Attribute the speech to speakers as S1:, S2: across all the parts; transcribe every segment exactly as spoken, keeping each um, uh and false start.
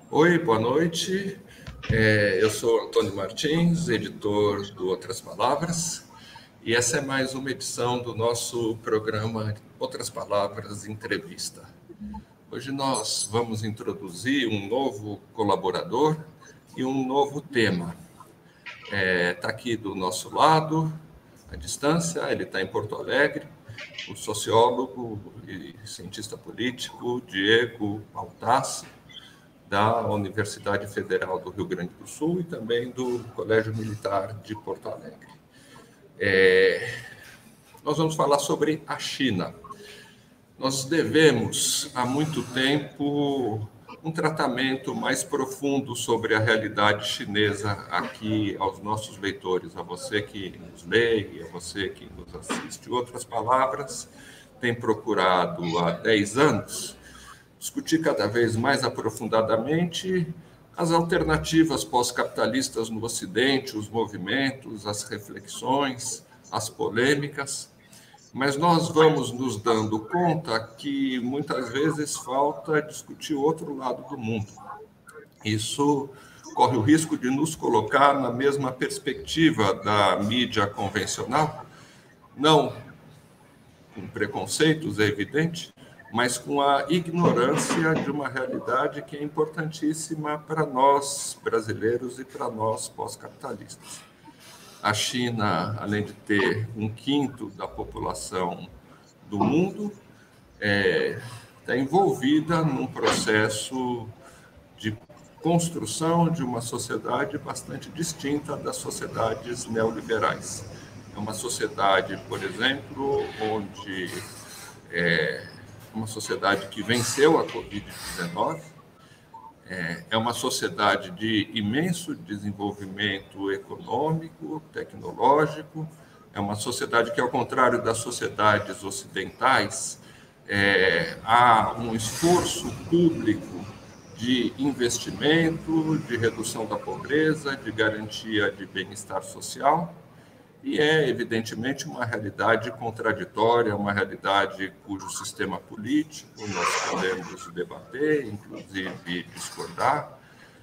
S1: Oi, boa noite. É, eu sou Antônio Martins, editor do Outras Palavras, e essa é mais uma edição do nosso programa Outras Palavras Entrevista. Hoje nós vamos introduzir um novo colaborador e um novo tema. Está é, aqui do nosso lado, à distância, ele está em Porto Alegre, o sociólogo e cientista político Diego Baltassi, da Universidade Federal do Rio Grande do Sul e também do Colégio Militar de Porto Alegre. É, nós vamos falar sobre a China. Nós devemos, há muito tempo, um tratamento mais profundo sobre a realidade chinesa aqui aos nossos leitores, a você que nos lê e a você que nos assiste. Outras Palavras tem procurado há dez anos discutir cada vez mais aprofundadamente as alternativas pós-capitalistas no Ocidente, os movimentos, as reflexões, as polêmicas, mas nós vamos nos dando conta que muitas vezes falta discutir o outro lado do mundo. Isso corre o risco de nos colocar na mesma perspectiva da mídia convencional, não com preconceitos, é evidente, mas com a ignorância de uma realidade que é importantíssima para nós brasileiros e para nós pós-capitalistas. A China, além de ter um quinto da população do mundo, é, está envolvida num processo de construção de uma sociedade bastante distinta das sociedades neoliberais. É uma sociedade, por exemplo, onde é, uma sociedade que venceu a covid dezenove, é uma sociedade de imenso desenvolvimento econômico, tecnológico, é uma sociedade que, ao contrário das sociedades ocidentais, é, há um esforço público de investimento, de redução da pobreza, de garantia de bem-estar social, e é, evidentemente, uma realidade contraditória, uma realidade cujo sistema político nós podemos debater, inclusive discordar,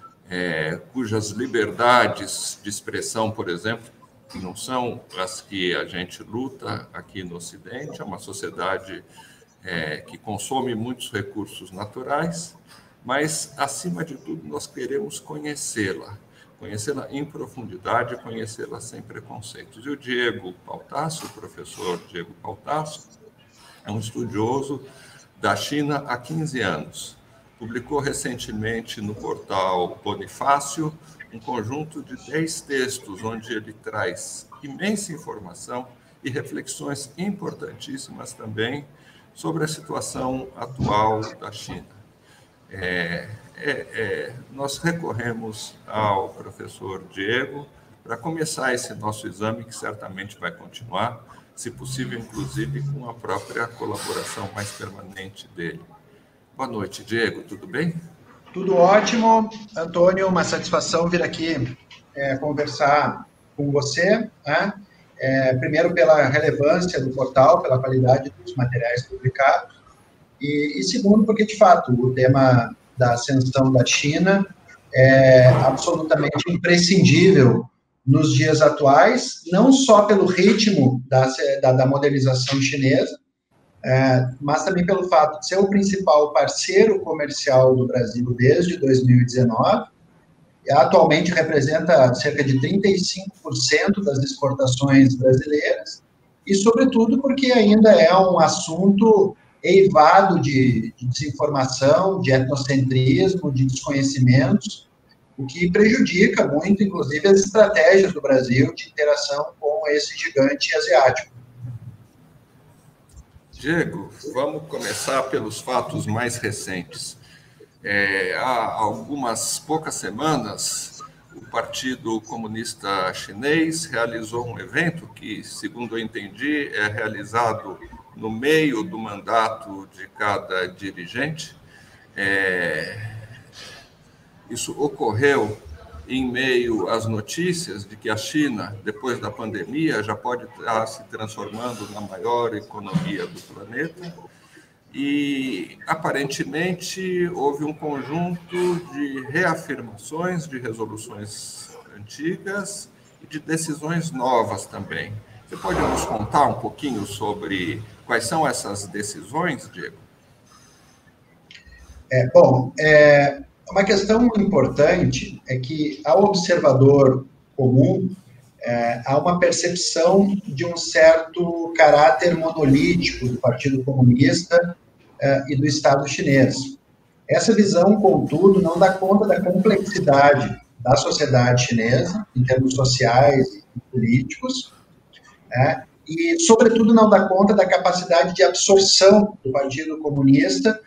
S1: é, cujas liberdades de expressão, por exemplo, não são as que a gente luta aqui no Ocidente. É uma sociedade é, que consome muitos recursos naturais, mas, acima de tudo, nós queremos conhecê-la. Conhecê-la em profundidade, conhecê-la sem preconceitos. E o Diego Baltassi, o professor Diego Baltassi, é um estudioso da China há quinze anos. Publicou recentemente no portal Bonifácio um conjunto de dez textos, onde ele traz imensa informação e reflexões importantíssimas também sobre a situação atual da China. É, é, é, nós recorremos ao professor Diego para começar esse nosso exame, que certamente vai continuar, se possível, inclusive, com a própria colaboração mais permanente dele. Boa noite, Diego, tudo bem?
S2: Tudo ótimo, Antônio, uma satisfação vir aqui é, conversar com você, né? É, primeiro pela relevância do portal, pela qualidade dos materiais publicados, E, e segundo, porque, de fato, o tema da ascensão da China é absolutamente imprescindível nos dias atuais, não só pelo ritmo da, da, da modernização chinesa, é, mas também pelo fato de ser o principal parceiro comercial do Brasil desde dois mil e dezenove, e atualmente representa cerca de trinta e cinco por cento das exportações brasileiras, e, sobretudo, porque ainda é um assunto eivado de, de desinformação, de etnocentrismo, de desconhecimentos, o que prejudica muito, inclusive, as estratégias do Brasil de interação com esse gigante asiático.
S1: Diego, vamos começar pelos fatos mais recentes. É, há algumas poucas semanas, o Partido Comunista Chinês realizou um evento que, segundo eu entendi, é realizado no meio do mandato de cada dirigente. É, isso ocorreu em meio às notícias de que a China, depois da pandemia, já pode estar se transformando na maior economia do planeta, e, aparentemente, houve um conjunto de reafirmações de resoluções antigas e de decisões novas também. Você pode nos contar um pouquinho sobre quais são essas decisões, Diego?
S2: É, bom, é, uma questão importante é que, ao observador comum, é, há uma percepção de um certo caráter monolítico do Partido Comunista é, e do Estado chinês. Essa visão, contudo, não dá conta da complexidade da sociedade chinesa, em termos sociais e políticos, é, e, sobretudo, não dá conta da capacidade de absorção do Partido Comunista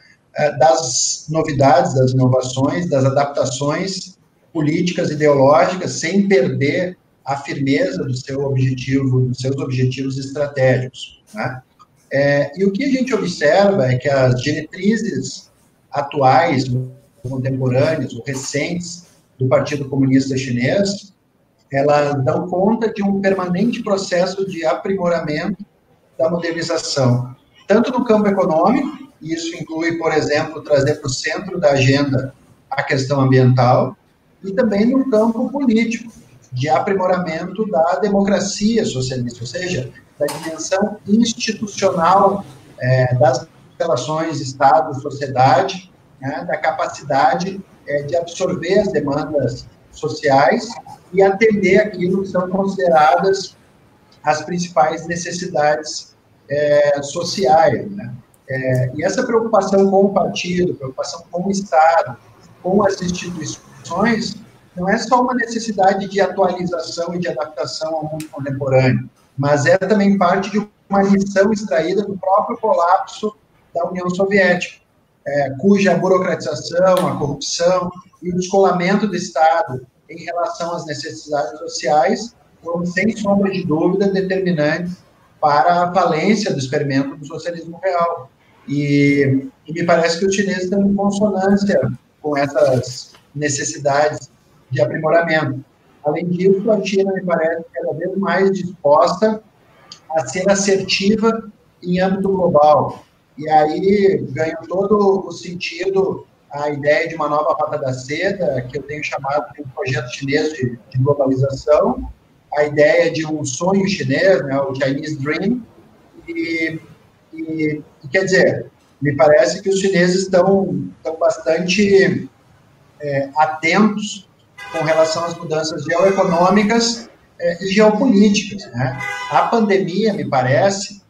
S2: das novidades, das inovações, das adaptações políticas, ideológicas, sem perder a firmeza do seu objetivo, dos seus objetivos estratégicos, né? É, e o que a gente observa é que as diretrizes atuais, contemporâneas, ou recentes, do Partido Comunista Chinês, elas dão conta de um permanente processo de aprimoramento da modernização, tanto no campo econômico. Isso inclui, por exemplo, trazer para o centro da agenda a questão ambiental, e também no campo político, de aprimoramento da democracia socialista, ou seja, da dimensão institucional é, das relações Estado-sociedade, né, da capacidade é, de absorver as demandas sociais e atender aquilo que são consideradas as principais necessidades é, sociais, né? É, e essa preocupação com o partido, preocupação com o Estado, com as instituições, não é só uma necessidade de atualização e de adaptação ao mundo contemporâneo, mas é também parte de uma lição extraída do próprio colapso da União Soviética, é, cuja burocratização, a corrupção e o descolamento do Estado em relação às necessidades sociais foram, sem sombra de dúvida, determinantes para a falência do experimento do socialismo real. E, e me parece que os chineses estão em consonância com essas necessidades de aprimoramento. Além disso, a China me parece cada vez mais disposta a ser assertiva em âmbito global. E aí ganha todo o sentido a ideia de uma nova Rota da Seda, que eu tenho chamado de um projeto chinês de, de globalização, a ideia de um sonho chinês, né, o Chinese Dream, e, e, e quer dizer, me parece que os chineses estão, estão bastante é, atentos com relação às mudanças geoeconômicas é, e geopolíticas, né? A pandemia, me parece,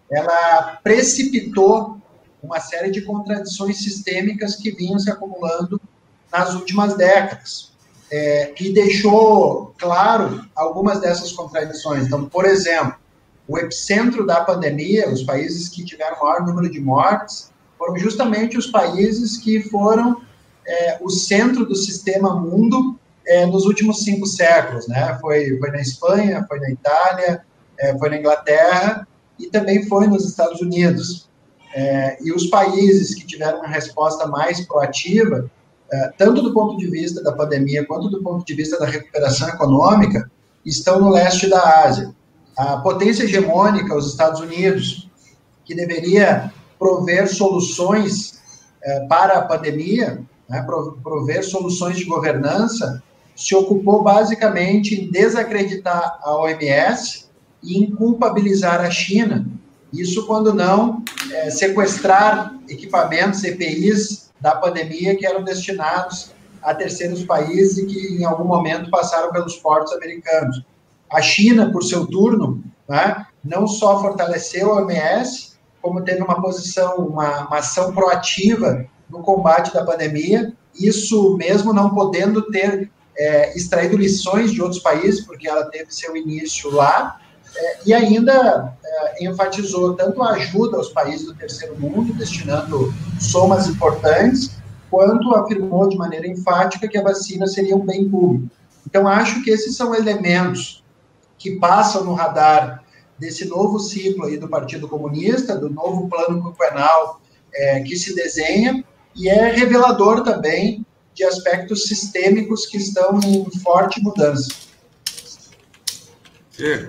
S2: ela precipitou uma série de contradições sistêmicas que vinham se acumulando nas últimas décadas. É, e deixou claro algumas dessas contradições. Então, por exemplo, o epicentro da pandemia, os países que tiveram o maior número de mortes, foram justamente os países que foram é, o centro do sistema mundo é, nos últimos cinco séculos, né? Foi, foi na Espanha, foi na Itália, é, foi na Inglaterra e também foi nos Estados Unidos. É, e os países que tiveram uma resposta mais proativa, é, tanto do ponto de vista da pandemia quanto do ponto de vista da recuperação econômica, estão no leste da Ásia. A potência hegemônica, os Estados Unidos, que deveria prover soluções é, para a pandemia, né, prover soluções de governança, se ocupou basicamente em desacreditar a O M S e em culpabilizar a China. Isso quando não é, sequestrar equipamentos, E P Is da pandemia que eram destinados a terceiros países e que em algum momento passaram pelos portos americanos. A China, por seu turno, né, não só fortaleceu a O M S, como teve uma posição, uma, uma ação proativa no combate da pandemia, isso mesmo não podendo ter é, extraído lições de outros países, porque ela teve seu início lá, é, e ainda é, enfatizou tanto a ajuda aos países do terceiro mundo, destinando somas importantes, quanto afirmou de maneira enfática que a vacina seria um bem público. Então, acho que esses são elementos que passam no radar desse novo ciclo aí do Partido Comunista, do novo plano quinquenal é, que se desenha, e é revelador também de aspectos sistêmicos que estão em forte mudança.
S1: Diego,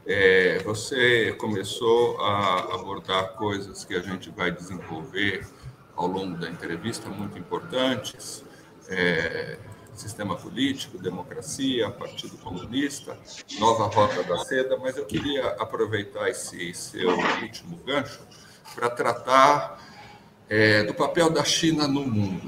S1: É, você começou a abordar coisas que a gente vai desenvolver ao longo da entrevista, muito importantes, é, sistema político, democracia, Partido Comunista, nova Rota da Seda, mas eu queria aproveitar esse seu último gancho para tratar é, do papel da China no mundo.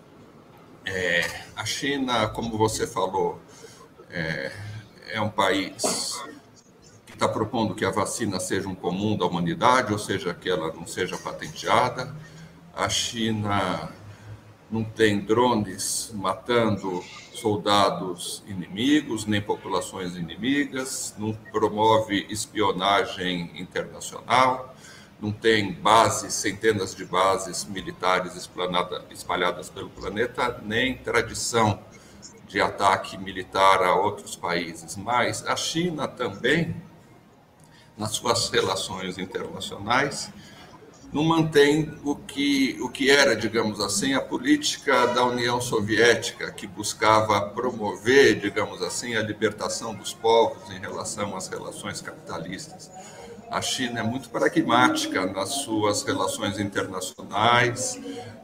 S1: É, a China, como você falou, é, é um país que está propondo que a vacina seja um comum da humanidade, ou seja, que ela não seja patenteada. A China não tem drones matando soldados inimigos, nem populações inimigas, não promove espionagem internacional, não tem bases, centenas de bases militares espalhadas pelo planeta, nem tradição de ataque militar a outros países. Mas a China também, nas suas relações internacionais, não mantém o que, o que era, digamos assim, a política da União Soviética, que buscava promover, digamos assim, a libertação dos povos em relação às relações capitalistas. A China é muito pragmática nas suas relações internacionais,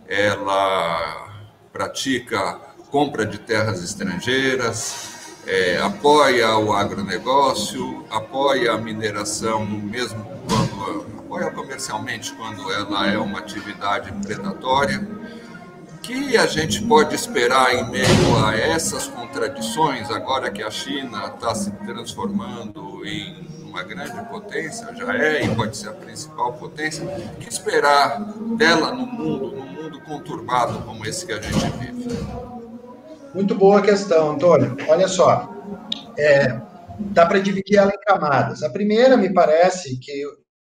S1: ela pratica compra de terras estrangeiras, é, apoia o agronegócio, apoia a mineração, mesmo quando apoia comercialmente quando ela é uma atividade predatória. O que a gente pode esperar em meio a essas contradições, agora que a China está se transformando em uma grande potência, já é e pode ser a principal potência? O que esperar dela no mundo, num mundo conturbado como esse que a gente vive?
S2: Muito boa questão, Antônio. Olha só, é, dá para dividir ela em camadas. A primeira, me parece, que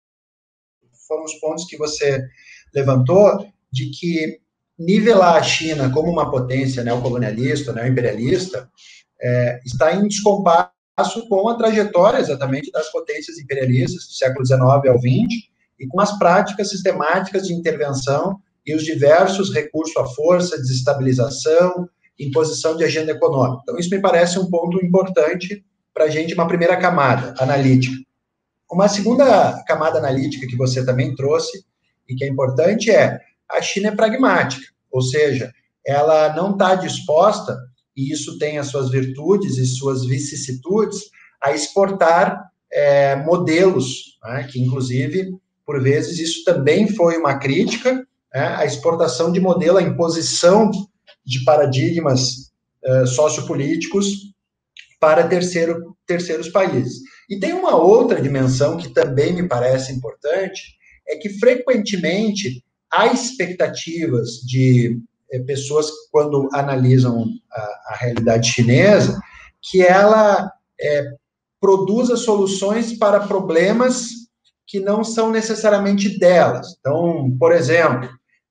S2: foram os pontos que você levantou, de que nivelar a China como uma potência neocolonialista, neoimperialista, é, está em descompasso com a trajetória exatamente das potências imperialistas do século dezenove ao vinte e com as práticas sistemáticas de intervenção e os diversos recursos à força, desestabilização, imposição de agenda econômica. Então, isso me parece um ponto importante para a gente, uma primeira camada analítica. Uma segunda camada analítica que você também trouxe, e que é importante, é a China é pragmática, ou seja, ela não está disposta, e isso tem as suas virtudes e suas vicissitudes, a exportar é, modelos, né, que, inclusive, por vezes, isso também foi uma crítica, né, a exportação de modelo, a imposição de paradigmas uh, sociopolíticos para terceiro, terceiros países. E tem uma outra dimensão que também me parece importante, é que, frequentemente, há expectativas de eh, pessoas, quando analisam a, a realidade chinesa, que ela eh, produza soluções para problemas que não são necessariamente delas. Então, por exemplo,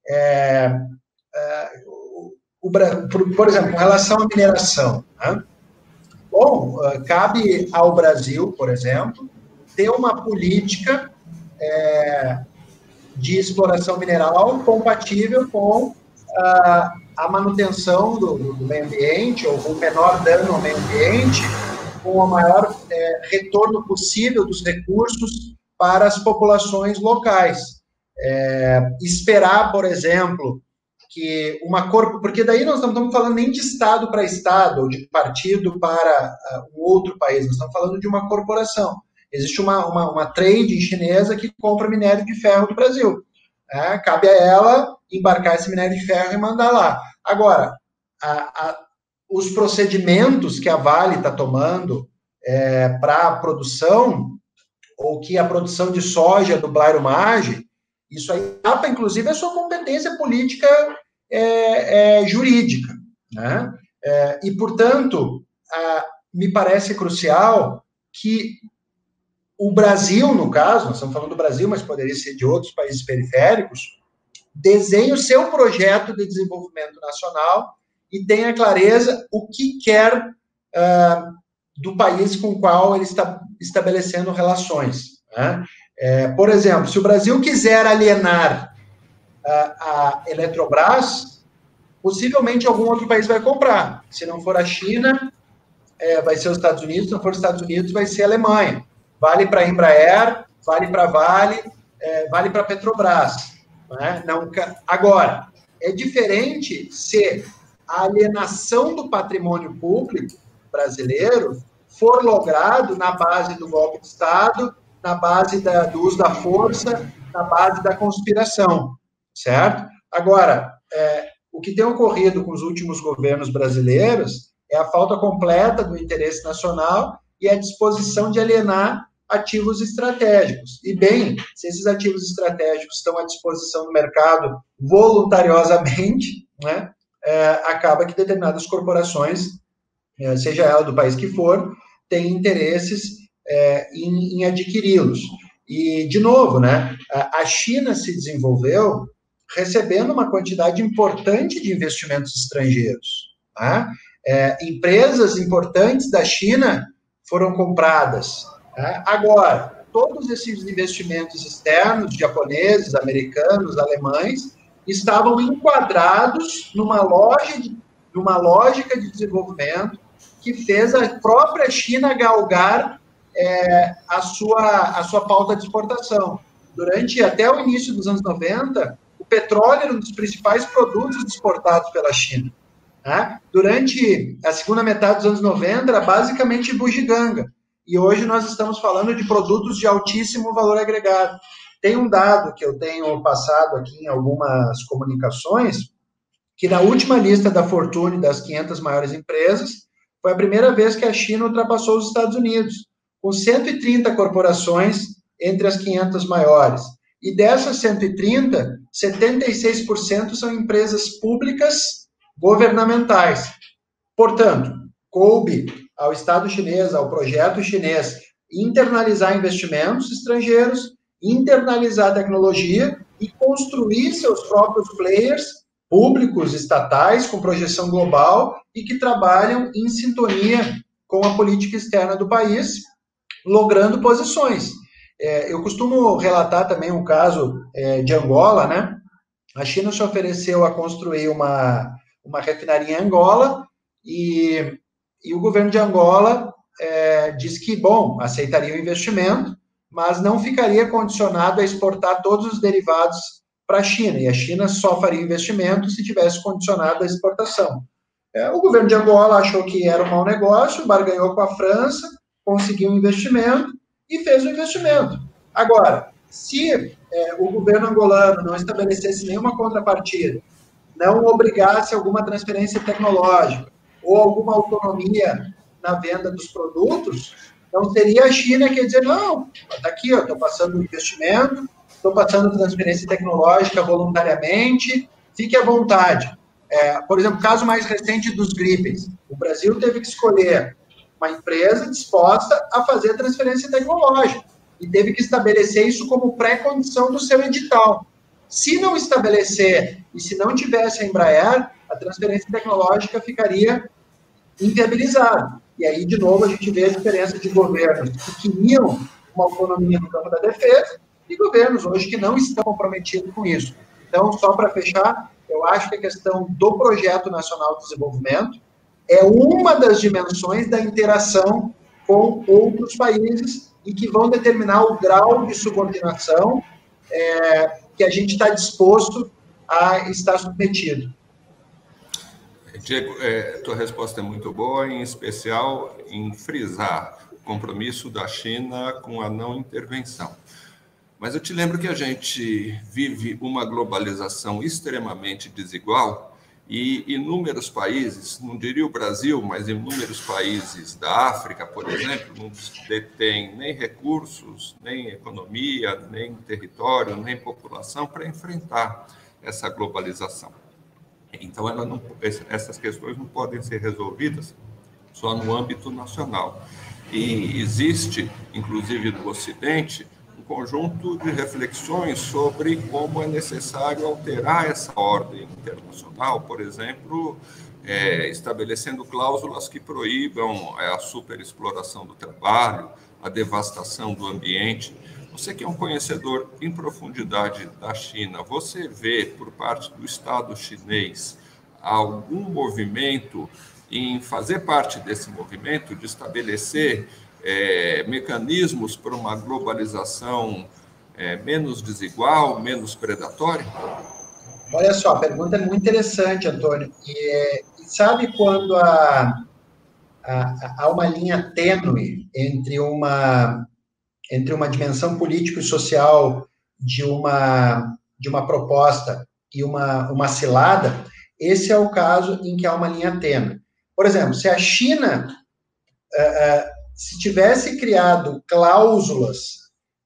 S2: é, é, O, por, por exemplo, com relação à mineração, né? Bom, cabe ao Brasil, por exemplo, ter uma política é, de exploração mineral compatível com a, a manutenção do, do meio ambiente, ou com o menor dano ao meio ambiente, com o maior é, retorno possível dos recursos para as populações locais. É, esperar, por exemplo, que uma corpo, porque daí nós não estamos falando nem de Estado para Estado, ou de partido para uh, um outro país, nós estamos falando de uma corporação. Existe uma, uma, uma trade chinesa que compra minério de ferro do Brasil. É, cabe a ela embarcar esse minério de ferro e mandar lá. Agora, a, a, os procedimentos que a Vale está tomando é, para a produção, ou que a produção de soja do Blairo Maggi, isso aí tapa, inclusive, a sua competência política é, é, jurídica, né? É, e, portanto, a, me parece crucial que o Brasil, no caso, nós estamos falando do Brasil, mas poderia ser de outros países periféricos, desenhe o seu projeto de desenvolvimento nacional e tenha clareza o que quer uh, do país com o qual ele está estabelecendo relações, né? É, por exemplo, se o Brasil quiser alienar a, a Eletrobras, possivelmente algum outro país vai comprar. Se não for a China, é, vai ser os Estados Unidos. Se não for os Estados Unidos, vai ser a Alemanha. vale para a Embraer, vale para a Vale, é, vale para a Petrobras. Né? Não, agora, é diferente se a alienação do patrimônio público brasileiro for logrado na base do golpe de Estado, na base da, do uso da força, na base da conspiração, certo? Agora, é, o que tem ocorrido com os últimos governos brasileiros é a falta completa do interesse nacional e a disposição de alienar ativos estratégicos. E, bem, se esses ativos estratégicos estão à disposição do mercado voluntariosamente, né, é, acaba que determinadas corporações, é, seja ela do país que for, têm interesses é, em, em adquiri-los. E, de novo, né, a China se desenvolveu recebendo uma quantidade importante de investimentos estrangeiros. Tá? É, empresas importantes da China foram compradas. Tá? Agora, todos esses investimentos externos, japoneses, americanos, alemães, estavam enquadrados numa, loja de, numa lógica de desenvolvimento que fez a própria China galgar é, a, sua, a sua pauta de exportação. Durante até o início dos anos noventa, o petróleo era um dos principais produtos exportados pela China. Né? Durante a segunda metade dos anos noventa, era basicamente bugiganga. E hoje nós estamos falando de produtos de altíssimo valor agregado. Tem um dado que eu tenho passado aqui em algumas comunicações, que na última lista da Fortune das quinhentas maiores empresas, foi a primeira vez que a China ultrapassou os Estados Unidos, com cento e trinta corporações entre as quinhentas maiores. E dessas cento e trinta, setenta e seis por cento são empresas públicas governamentais. Portanto, coube ao Estado chinês, ao projeto chinês, internalizar investimentos estrangeiros, internalizar a tecnologia e construir seus próprios players públicos, estatais, com projeção global e que trabalham em sintonia com a política externa do país, logrando posições. É, eu costumo relatar também um caso é, de Angola, né? A China se ofereceu a construir uma, uma refinaria em Angola e, e o governo de Angola é, disse que, bom, aceitaria o investimento, mas não ficaria condicionado a exportar todos os derivados para a China, e a China só faria investimento se tivesse condicionado a exportação. É, o governo de Angola achou que era um mau negócio, barganhou com a França, conseguiu um investimento e fez o investimento. Agora, se é, o governo angolano não estabelecesse nenhuma contrapartida, não obrigasse alguma transferência tecnológica ou alguma autonomia na venda dos produtos, não seria a China que ia dizer, não, está aqui, estou passando investimento, estou passando transferência tecnológica voluntariamente, fique à vontade. É, por exemplo, caso mais recente dos gripes, o Brasil teve que escolher uma empresa disposta a fazer transferência tecnológica e teve que estabelecer isso como pré-condição do seu edital. Se não estabelecer e se não tivesse a Embraer, a transferência tecnológica ficaria inviabilizada. E aí, de novo, a gente vê a diferença de governos que queriam uma autonomia no campo da defesa e governos hoje que não estão comprometidos com isso. Então, só para fechar, eu acho que a questão do Projeto Nacional de Desenvolvimento é uma das dimensões da interação com outros países e que vão determinar o grau de subordinação é, que a gente está disposto a estar submetido.
S1: Diego, é, tua resposta é muito boa, em especial em frisar o compromisso da China com a não intervenção. Mas eu te lembro que a gente vive uma globalização extremamente desigual e inúmeros países, não diria o Brasil, mas inúmeros países da África, por exemplo, não detêm nem recursos, nem economia, nem território, nem população para enfrentar essa globalização. Então, ela não, essas questões não podem ser resolvidas só no âmbito nacional. E existe, inclusive no Ocidente, um conjunto de reflexões sobre como é necessário alterar essa ordem internacional, por exemplo, é, estabelecendo cláusulas que proíbam a superexploração do trabalho, a devastação do ambiente. Você que é um conhecedor em profundidade da China, você vê por parte do Estado chinês algum movimento em fazer parte desse movimento de estabelecer é, mecanismos para uma globalização é, menos desigual, menos predatória?
S2: Olha só, a pergunta é muito interessante, Antônio. E, e sabe quando há, há, há uma linha tênue entre uma, entre uma dimensão político e social de uma, de uma proposta e uma, uma cilada? Esse é o caso em que há uma linha tênue. Por exemplo, se a China uh, uh, se tivesse criado cláusulas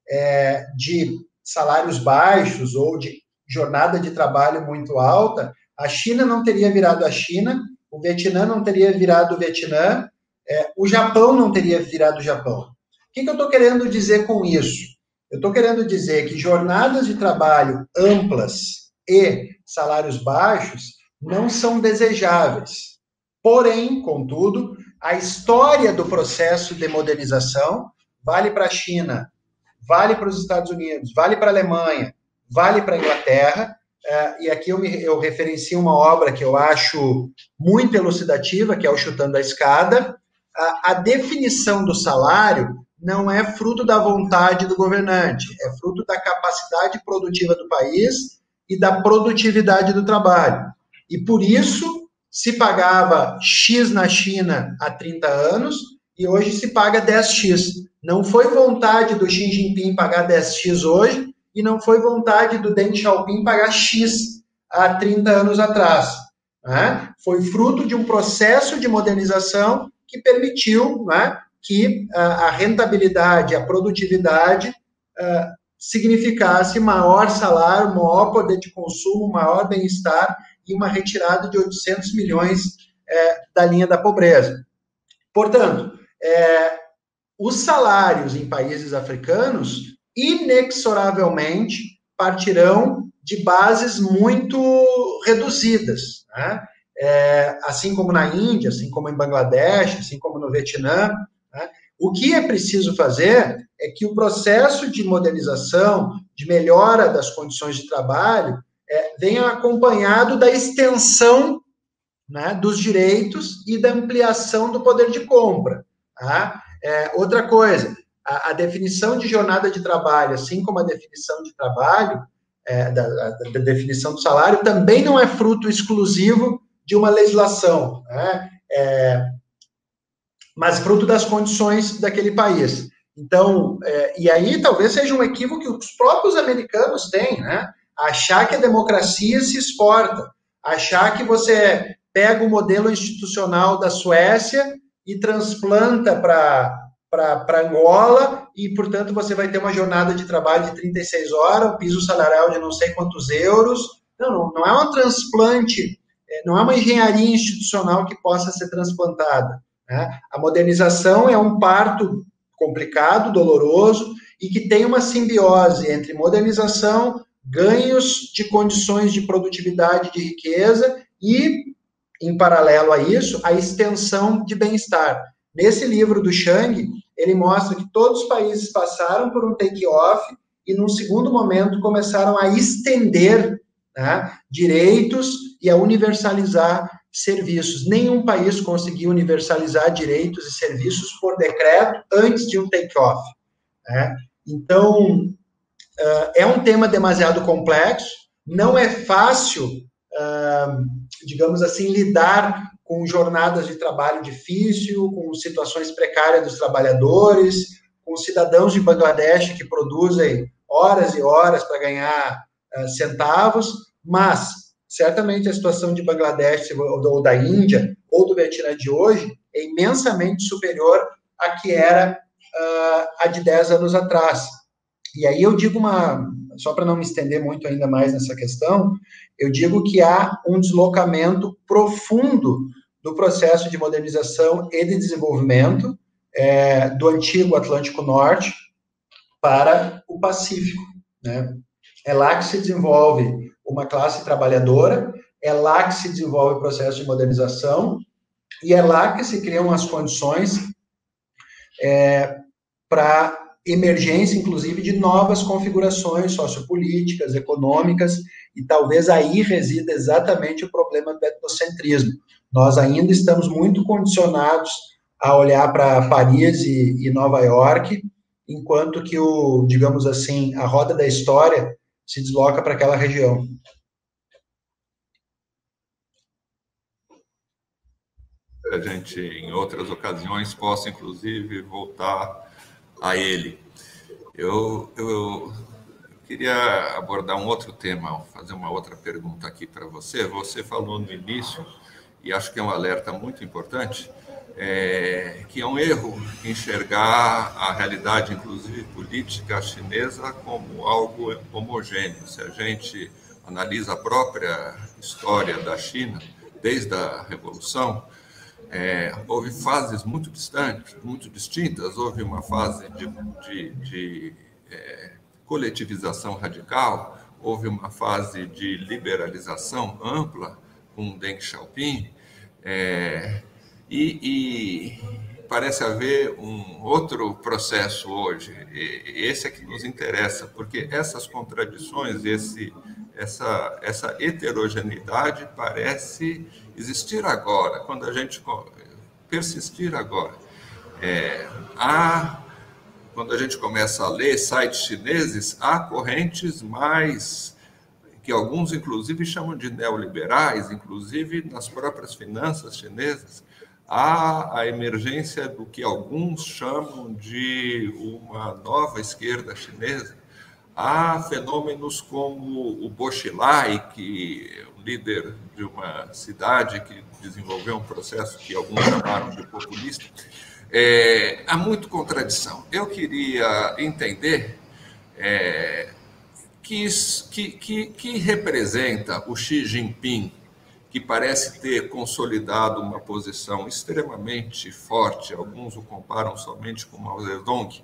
S2: uh, de salários baixos ou de jornada de trabalho muito alta, a China não teria virado a China, o Vietnã não teria virado o Vietnã, é, o Japão não teria virado o Japão. O que, que eu estou querendo dizer com isso? Eu estou querendo dizer que jornadas de trabalho amplas e salários baixos não são desejáveis. Porém, contudo, a história do processo de modernização vale para a China, vale para os Estados Unidos, vale para a Alemanha, vale para a Inglaterra, uh, e aqui eu, me, eu referencio uma obra que eu acho muito elucidativa, que é o Chutando a Escada. A, a definição do salário não é fruto da vontade do governante, é fruto da capacidade produtiva do país e da produtividade do trabalho. E por isso se pagava X na China há trinta anos e hoje se paga dez x. Não foi vontade do Xi Jinping pagar dez x hoje, e não foi vontade do Deng Xiaoping pagar X há trinta anos atrás. Né? Foi fruto de um processo de modernização que permitiu, né, que a, a rentabilidade, a produtividade uh, significasse maior salário, maior poder de consumo, maior bem-estar e uma retirada de oitocentos milhões uh, da linha da pobreza. Portanto, uh, os salários em países africanos inexoravelmente partirão de bases muito reduzidas, né? É, assim como na Índia, assim como em Bangladesh, assim como no Vietnã, né? O que é preciso fazer é que o processo de modernização, de melhora das condições de trabalho, é, venha acompanhado da extensão, né, dos direitos e da ampliação do poder de compra. Tá? É, outra coisa, a, a definição de jornada de trabalho, assim como a definição de trabalho, é, da, da, da definição do salário, também não é fruto exclusivo de uma legislação, né? É, mas fruto das condições daquele país. Então, é, e aí talvez seja um equívoco que os próprios americanos têm, né? Achar que a democracia se exporta, achar que você pega o modelo institucional da Suécia e transplanta para para Angola e, portanto, você vai ter uma jornada de trabalho de trinta e seis horas, um piso salarial de não sei quantos euros. Não, não, não é um transplante, não é uma engenharia institucional que possa ser transplantada. Né? A modernização é um parto complicado, doloroso, e que tem uma simbiose entre modernização, ganhos de condições de produtividade de riqueza e, em paralelo a isso, a extensão de bem-estar. Nesse livro do Chang, ele mostra que todos os países passaram por um take-off e, num segundo momento, começaram a estender, né, direitos e a universalizar serviços. Nenhum país conseguiu universalizar direitos e serviços por decreto antes de um take-off. Né? Então, uh, é um tema demasiado complexo, não é fácil, uh, digamos assim, lidar com jornadas de trabalho difícil, com situações precárias dos trabalhadores, com cidadãos de Bangladesh que produzem horas e horas para ganhar uh, centavos, mas certamente a situação de Bangladesh ou, ou da Índia ou do Vietnã de hoje é imensamente superior à que era uh, a de dez anos atrás. E aí eu digo uma, só para não me estender muito ainda mais nessa questão, eu digo que há um deslocamento profundo do processo de modernização e de desenvolvimento é, do antigo Atlântico Norte para o Pacífico, né? É lá que se desenvolve uma classe trabalhadora, é lá que se desenvolve o processo de modernização e é lá que se criam as condições é, para emergência, inclusive, de novas configurações sociopolíticas, econômicas, e talvez aí resida exatamente o problema do etnocentrismo. Nós ainda estamos muito condicionados a olhar para Paris e, e Nova York, enquanto que o, digamos assim, a roda da história se desloca para aquela região.
S1: A gente, em outras ocasiões, possa, inclusive, voltar a ele. Eu, eu queria abordar um outro tema, fazer uma outra pergunta aqui para você. Você falou no início, e acho que é um alerta muito importante, é, que é um erro enxergar a realidade, inclusive política chinesa, como algo homogêneo. Se a gente analisa a própria história da China, desde a Revolução, é, houve fases muito distantes, muito distintas. Houve uma fase de, de, de é, coletivização radical, houve uma fase de liberalização ampla com Deng Xiaoping, é, e, e parece haver um outro processo hoje. E esse é que nos interessa, porque essas contradições, esse, essa, essa heterogeneidade parece existir agora, quando a gente persistir agora. É, há, quando a gente começa a ler sites chineses, há correntes mais, que alguns inclusive chamam de neoliberais, inclusive nas próprias finanças chinesas, há a emergência do que alguns chamam de uma nova esquerda chinesa. Há fenômenos como o Bo Xilai, que é o líder de uma cidade que desenvolveu um processo que alguns chamaram de populista. É, há muita contradição. Eu queria entender é, que, que, que, que representa o Xi Jinping, que parece ter consolidado uma posição extremamente forte, alguns o comparam somente com Mao Zedong,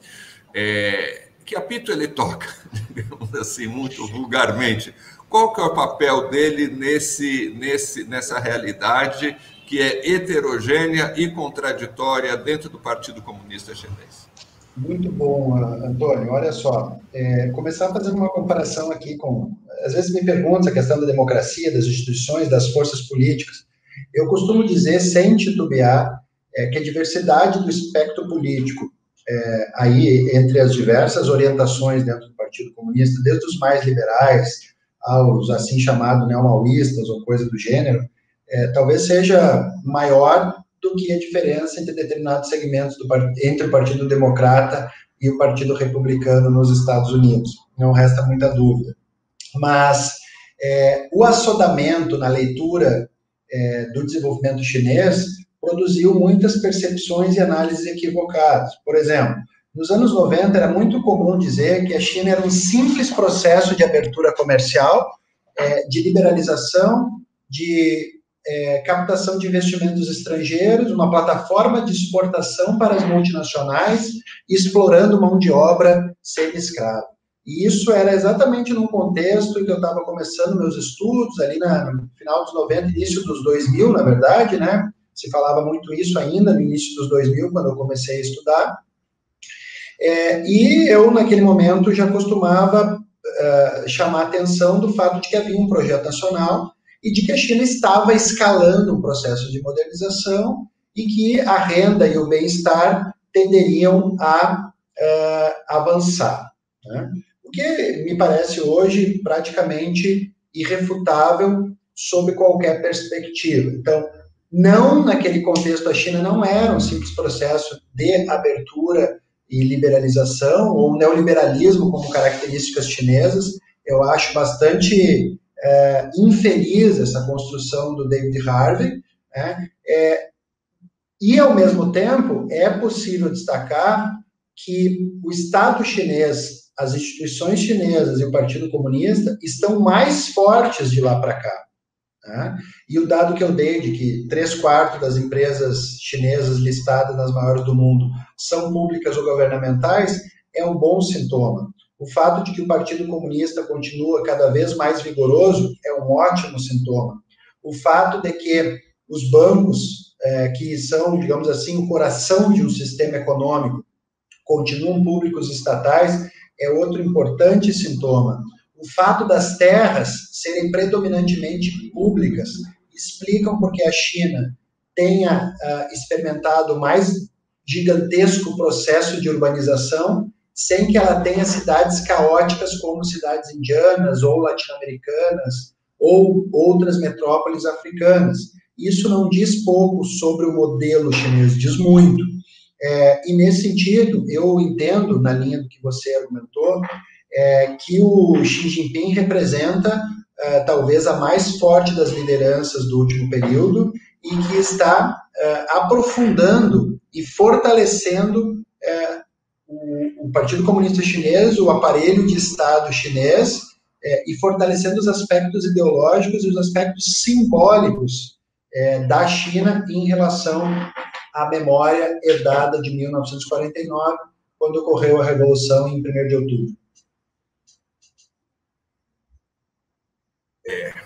S1: é, que apito ele toca, digamos assim, muito vulgarmente. Qual que é o papel dele nesse, nesse, nessa realidade que é heterogênea e contraditória dentro do Partido Comunista Chinês?
S2: Muito bom, Antônio. Olha só, é, começar fazendo uma comparação aqui com... Às vezes me perguntam a questão da democracia, das instituições, das forças políticas. Eu costumo dizer, sem titubear, é, que a diversidade do espectro político, é, aí entre as diversas orientações dentro do Partido Comunista, desde os mais liberais aos assim chamados neomaoístas ou coisa do gênero, é, talvez seja maior do que a diferença entre determinados segmentos do, entre o Partido Democrata e o Partido Republicano nos Estados Unidos. Não resta muita dúvida. Mas é, o assodamento na leitura é, do desenvolvimento chinês produziu muitas percepções e análises equivocadas. Por exemplo, nos anos noventa era muito comum dizer que a China era um simples processo de abertura comercial, é, de liberalização, de É, captação de investimentos estrangeiros, uma plataforma de exportação para as multinacionais, explorando mão de obra semi-escrava. E isso era exatamente num contexto em que eu estava começando meus estudos, ali na, no final dos noventa, início dos dois mil, na verdade, né? Se falava muito isso ainda no início dos dois mil, quando eu comecei a estudar. É, e eu, naquele momento, já costumava uh, chamar a atenção do fato de que havia um projeto nacional e de que a China estava escalando um processo de modernização e que a renda e o bem-estar tenderiam a uh, avançar. Né? O que me parece hoje praticamente irrefutável sob qualquer perspectiva. Então, não naquele contexto, a China não era um simples processo de abertura e liberalização, ou neoliberalismo como características chinesas. Eu acho bastante... É, infeliz essa construção do David Harvey, né? é, e, ao mesmo tempo, é possível destacar que o Estado chinês, as instituições chinesas e o Partido Comunista estão mais fortes de lá para cá. Né? E o dado que eu dei de que três quartos das empresas chinesas listadas nas maiores do mundo são públicas ou governamentais é um bom sintoma. O fato de que o Partido Comunista continua cada vez mais vigoroso é um ótimo sintoma. O fato de que os bancos, é, que são, digamos assim, o coração de um sistema econômico, continuam públicos estatais, é outro importante sintoma. O fato das terras serem predominantemente públicas explicam porque a China tenha uh, experimentado o mais gigantesco processo de urbanização, sem que ela tenha cidades caóticas como cidades indianas ou latino-americanas ou outras metrópoles africanas. Isso não diz pouco sobre o modelo chinês, diz muito. É, e nesse sentido, eu entendo, na linha do que você argumentou, é, que o Xi Jinping representa é, talvez a mais forte das lideranças do último período e que está é, aprofundando e fortalecendo é, o, o Partido Comunista Chinês, o aparelho de Estado chinês, é, e fortalecendo os aspectos ideológicos e os aspectos simbólicos é, da China em relação à memória herdada de mil novecentos e quarenta e nove, quando ocorreu a Revolução em primeiro de outubro.
S1: É.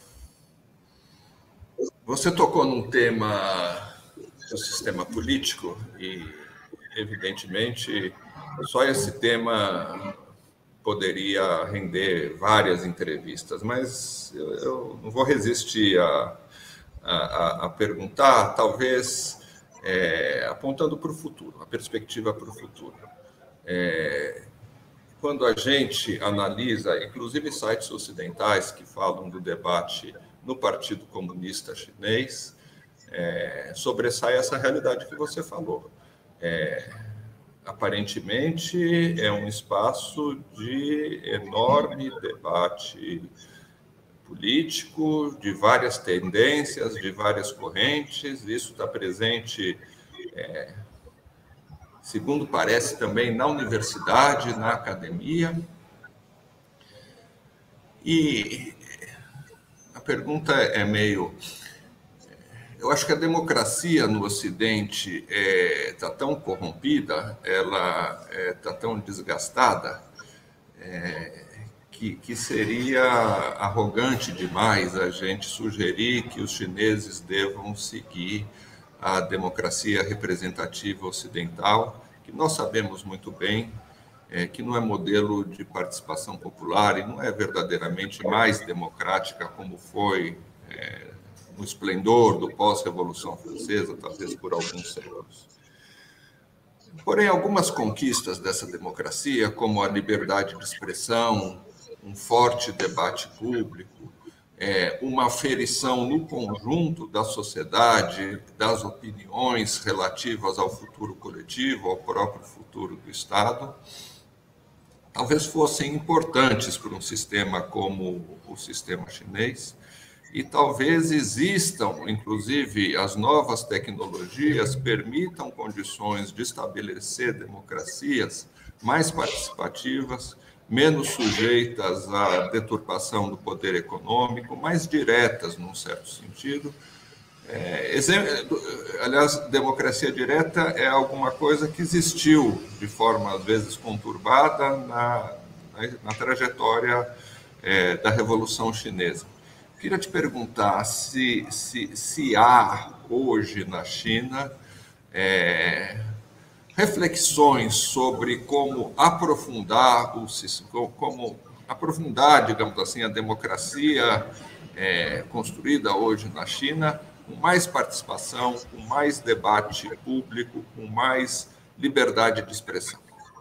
S1: Você tocou num tema do sistema político e, evidentemente, só esse tema poderia render várias entrevistas, mas eu, eu não vou resistir a, a, a perguntar, talvez é, apontando para o futuro, a perspectiva para o futuro. É, quando a gente analisa, inclusive sites ocidentais que falam do debate no Partido Comunista Chinês, é, sobressai essa realidade que você falou. É, aparentemente, é um espaço de enorme debate político, de várias tendências, de várias correntes. Isso está presente, é, segundo parece, também na universidade, na academia. E a pergunta é meio... Eu acho que a democracia no Ocidente está é, tão corrompida, ela está é, tão desgastada, é, que, que seria arrogante demais a gente sugerir que os chineses devam seguir a democracia representativa ocidental, que nós sabemos muito bem é, que não é modelo de participação popular e não é verdadeiramente mais democrática como foi é, no esplendor do pós-Revolução Francesa, talvez por alguns séculos. Porém, algumas conquistas dessa democracia, como a liberdade de expressão, um forte debate público, é, uma aferição no conjunto da sociedade, das opiniões relativas ao futuro coletivo, ao próprio futuro do Estado, talvez fossem importantes para um sistema como o sistema chinês, e talvez existam, inclusive, as novas tecnologias permitam condições de estabelecer democracias mais participativas, menos sujeitas à deturpação do poder econômico, mais diretas, num certo sentido. É, exemplo, aliás, democracia direta é alguma coisa que existiu de forma, às vezes, conturbada na, na, na trajetória é, da Revolução Chinesa. Queria te perguntar se, se, se há hoje na China é, reflexões sobre como aprofundar o como aprofundar, digamos assim, a democracia é, construída hoje na China, com mais participação, com mais debate público, com mais liberdade de expressão.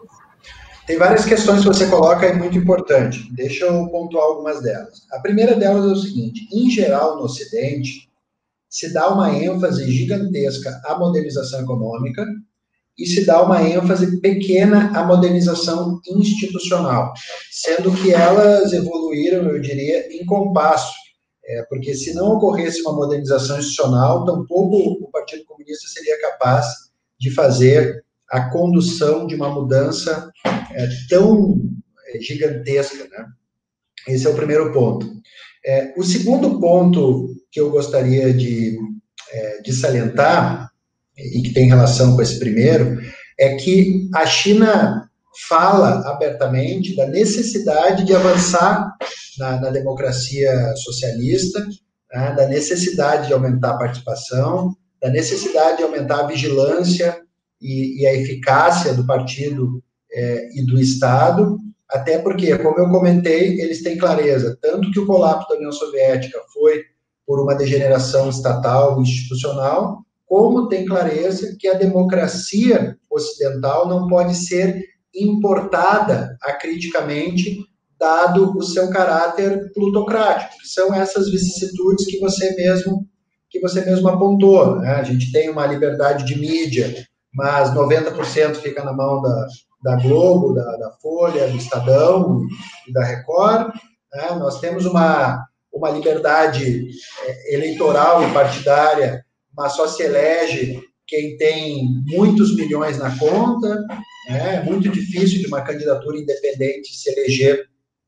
S2: Tem várias questões que você coloca e muito importante. Deixa eu pontuar algumas delas. A primeira delas é o seguinte: em geral, no Ocidente, se dá uma ênfase gigantesca à modernização econômica e se dá uma ênfase pequena à modernização institucional, sendo que elas evoluíram, eu diria, em compasso. É, porque se não ocorresse uma modernização institucional, tampouco o Partido Comunista seria capaz de fazer a condução de uma mudança é, tão é, gigantesca, né? Esse é o primeiro ponto. É, o segundo ponto que eu gostaria de, é, de salientar, e que tem relação com esse primeiro, é que a China fala abertamente da necessidade de avançar na, na democracia socialista, né, da necessidade de aumentar a participação, da necessidade de aumentar a vigilância e, e a eficácia do partido é, e do Estado, até porque, como eu comentei, eles têm clareza, tanto que o colapso da União Soviética foi por uma degeneração estatal, institucional, como tem clareza que a democracia ocidental não pode ser importada acriticamente, dado o seu caráter plutocrático, que são essas vicissitudes que você mesmo, que você mesmo apontou, né? A gente tem uma liberdade de mídia, mas noventa por cento fica na mão da, da Globo, da, da Folha, do Estadão e da Record, né? Nós temos uma, uma liberdade eleitoral e partidária, mas só se elege quem tem muitos milhões na conta, né? É muito difícil de uma candidatura independente se eleger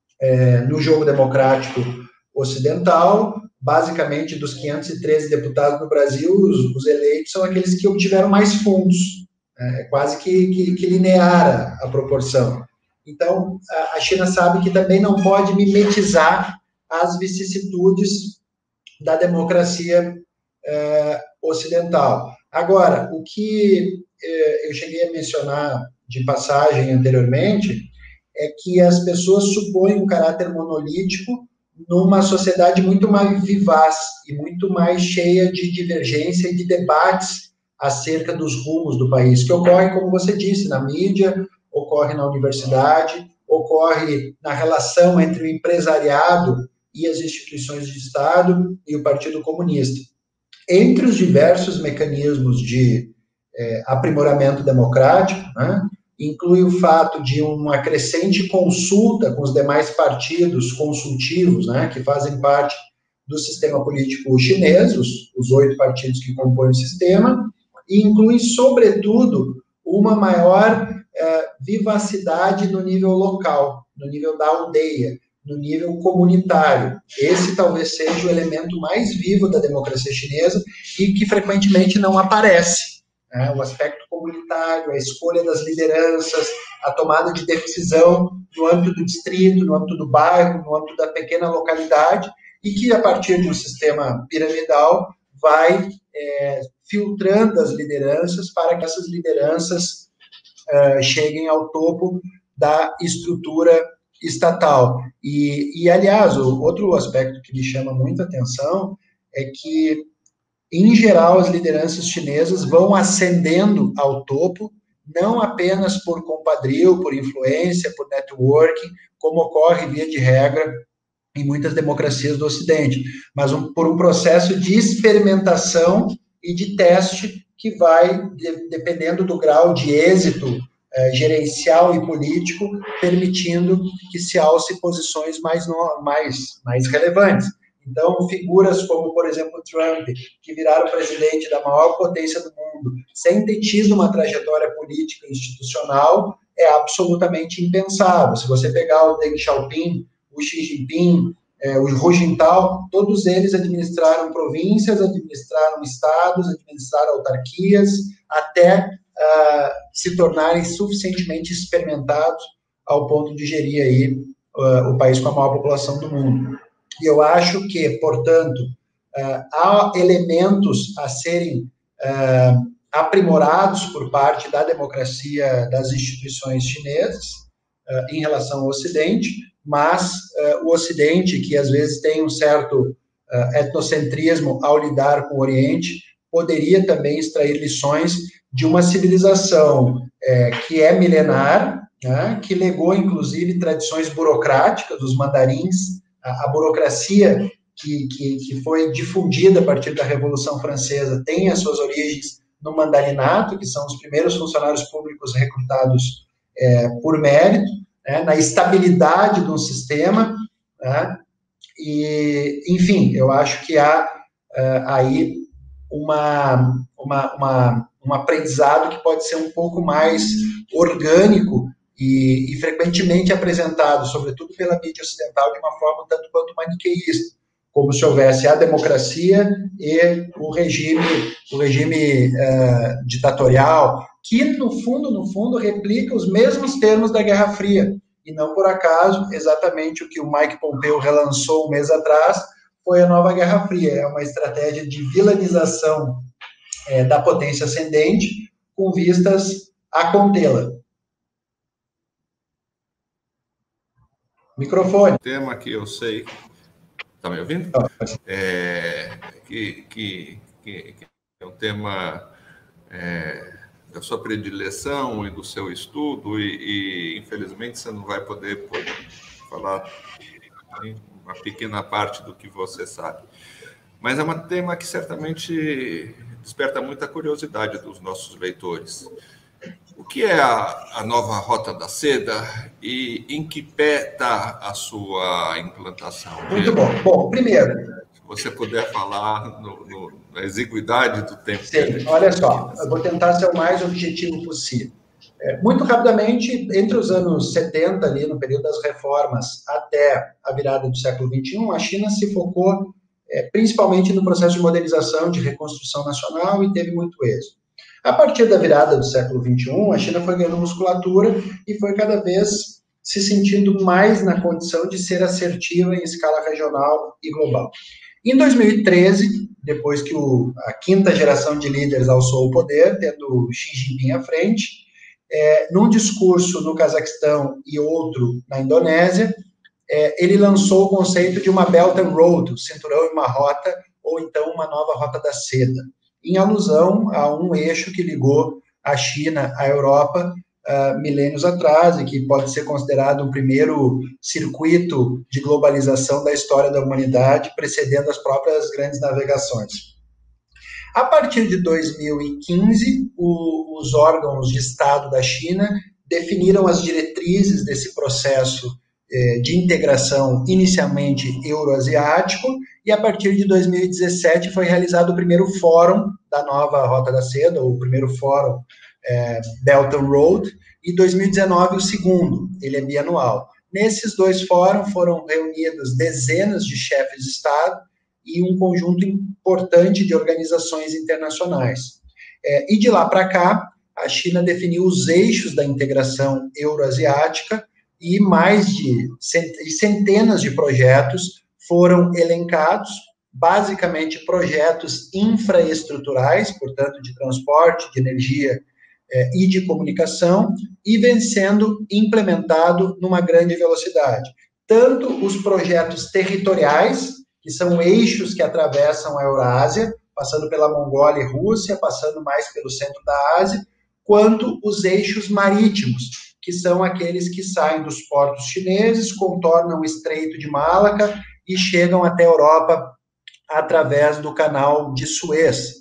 S2: é, no jogo democrático ocidental. Basicamente, dos quinhentos e treze deputados no Brasil, os, os eleitos são aqueles que obtiveram mais fundos, é quase que, que, que linear a, a proporção. Então, a, a China sabe que também não pode mimetizar as vicissitudes da democracia é, ocidental. Agora, o que é, eu cheguei a mencionar de passagem anteriormente é que as pessoas supõem um caráter monolítico numa sociedade muito mais vivaz e muito mais cheia de divergência e de debates acerca dos rumos do país, que ocorre, como você disse, na mídia, ocorre na universidade, ocorre na relação entre o empresariado e as instituições de Estado e o Partido Comunista. Entre os diversos mecanismos de é, aprimoramento democrático, né, inclui o fato de uma crescente consulta com os demais partidos consultivos, né, que fazem parte do sistema político chinês, os, os oito partidos que compõem o sistema, e inclui, sobretudo, uma maior eh, vivacidade no nível local, no nível da aldeia, no nível comunitário. Esse talvez seja o elemento mais vivo da democracia chinesa e que frequentemente não aparece. É, o aspecto comunitário, a escolha das lideranças, a tomada de decisão no âmbito do distrito, no âmbito do bairro, no âmbito da pequena localidade, e que, a partir de um sistema piramidal, vai é, filtrando as lideranças para que essas lideranças é, cheguem ao topo da estrutura estatal. E, e, aliás, o outro aspecto que me chama muita atenção é que, em geral, as lideranças chinesas vão ascendendo ao topo, não apenas por compadrio, por influência, por networking, como ocorre, via de regra, em muitas democracias do Ocidente, mas um, por um processo de experimentação e de teste que vai, de, dependendo do grau de êxito eh, gerencial e político, permitindo que se alce posições mais, no, mais, mais relevantes. Então, figuras como, por exemplo, Trump, que viraram presidente da maior potência do mundo, sem ter tido uma trajetória política e institucional, é absolutamente impensável. Se você pegar o Deng Xiaoping, o Xi Jinping, é, o Hu Jintao, todos eles administraram províncias, administraram estados, administraram autarquias, até uh, se tornarem suficientemente experimentados ao ponto de gerir aí, uh, o país com a maior população do mundo. E eu acho que, portanto, uh, há elementos a serem uh, aprimorados por parte da democracia das instituições chinesas uh, em relação ao Ocidente, mas uh, o Ocidente, que às vezes tem um certo uh, etnocentrismo ao lidar com o Oriente, poderia também extrair lições de uma civilização uh, que é milenar, né, que legou, inclusive, tradições burocráticas dos mandarins, a, a burocracia que, que, que foi difundida a partir da Revolução Francesa tem as suas origens no mandarinato, que são os primeiros funcionários públicos recrutados uh, por mérito, né, na estabilidade de um sistema, né, e, enfim, eu acho que há uh, aí uma, uma, uma, um aprendizado que pode ser um pouco mais orgânico e, e frequentemente apresentado, sobretudo pela mídia ocidental, de uma forma tanto quanto maniqueísta, como se houvesse a democracia e o regime, o regime uh, ditatorial, que, no fundo, no fundo, replica os mesmos termos da Guerra Fria. E não por acaso, exatamente o que o Mike Pompeo relançou um mês atrás foi a nova Guerra Fria. É uma estratégia de vilanização é, da potência ascendente com vistas a contê-la. Microfone.
S1: Tema que eu sei Está me ouvindo? É, que, que, que é um tema é, da sua predileção e do seu estudo, e, e infelizmente você não vai poder, poder falar uma pequena parte do que você sabe. Mas é um tema que certamente desperta muita curiosidade dos nossos leitores. O que é a, a nova Rota da Seda e em que pé está a sua implantação?
S2: Muito bom. Bom, primeiro...
S1: Se você puder falar no, no, na exiguidade do tempo.
S2: Sim, olha só, eu vou tentar ser o mais objetivo possível. É, muito rapidamente, entre os anos setenta, ali, no período das reformas, até a virada do século vinte e um, a China se focou é, principalmente no processo de modernização, de reconstrução nacional, e teve muito êxito. A partir da virada do século vinte e um, a China foi ganhando musculatura e foi cada vez se sentindo mais na condição de ser assertiva em escala regional e global. Em dois mil e treze, depois que o, a quinta geração de líderes alçou o poder, tendo Xi Jinping à frente, é, num discurso no Cazaquistão e outro na Indonésia, é, ele lançou o conceito de uma Belt and Road, cinturão e uma rota, ou então uma nova Rota da Seda, em alusão a um eixo que ligou a China à Europa uh, milênios atrás, e que pode ser considerado o primeiro circuito de globalização da história da humanidade, precedendo as próprias grandes navegações. A partir de dois mil e quinze, o, os órgãos de Estado da China definiram as diretrizes desse processo eh, de integração inicialmente euroasiático, e a partir de dois mil e dezessete foi realizado o primeiro fórum da nova Rota da Seda, o primeiro fórum é, Belt and Road, e dois mil e dezenove o segundo, ele é bianual. Nesses dois fóruns foram reunidos dezenas de chefes de Estado e um conjunto importante de organizações internacionais. É, e de lá para cá, a China definiu os eixos da integração euroasiática, e mais de centenas de projetos foram elencados, basicamente projetos infraestruturais, portanto, de transporte, de energia eh, e de comunicação, e vem sendo implementado numa grande velocidade. Tanto os projetos territoriais, que são eixos que atravessam a Eurásia, passando pela Mongólia e Rússia, passando mais pelo centro da Ásia, quanto os eixos marítimos, que são aqueles que saem dos portos chineses, contornam o Estreito de Malaca e chegam até a Europa através do canal de Suez.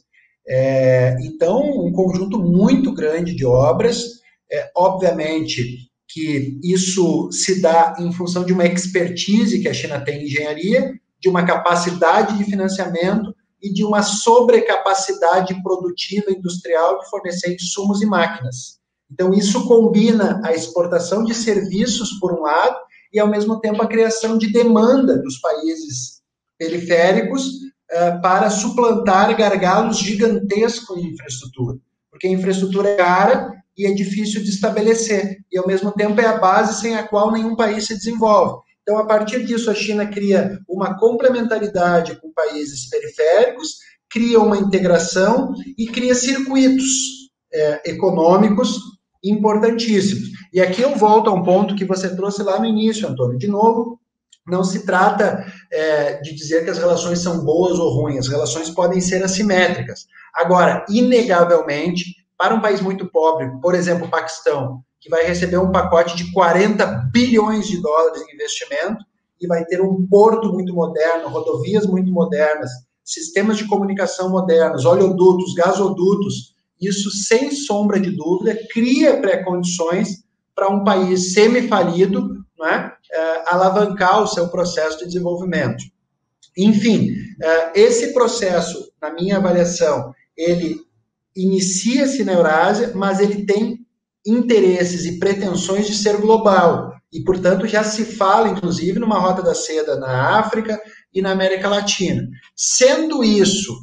S2: É, então, um conjunto muito grande de obras, é, obviamente que isso se dá em função de uma expertise que a China tem em engenharia, de uma capacidade de financiamento e de uma sobrecapacidade produtiva industrial de fornecer insumos e máquinas. Então, isso combina a exportação de serviços, por um lado, e, ao mesmo tempo, a criação de demanda dos países periféricos uh, para suplantar gargalos gigantescos em infraestrutura. Porque a infraestrutura é cara e é difícil de estabelecer, e, ao mesmo tempo, é a base sem a qual nenhum país se desenvolve. Então, a partir disso, a China cria uma complementaridade com países periféricos, cria uma integração e cria circuitos é, econômicos importantíssimos. E aqui eu volto a um ponto que você trouxe lá no início, Antônio. De novo, não se trata é, de dizer que as relações são boas ou ruins, as relações podem ser assimétricas. Agora, inegavelmente, para um país muito pobre, por exemplo, o Paquistão, que vai receber um pacote de quarenta bilhões de dólares em investimento e vai ter um porto muito moderno, rodovias muito modernas, sistemas de comunicação modernos, oleodutos, gasodutos, isso, sem sombra de dúvida, cria pré-condições para um país semifalido, não é, é, alavancar o seu processo de desenvolvimento. Enfim, é, esse processo, na minha avaliação, ele inicia-se na Eurásia, mas ele tem interesses e pretensões de ser global, e, portanto, já se fala, inclusive, numa Rota da Seda na África e na América Latina. Sendo isso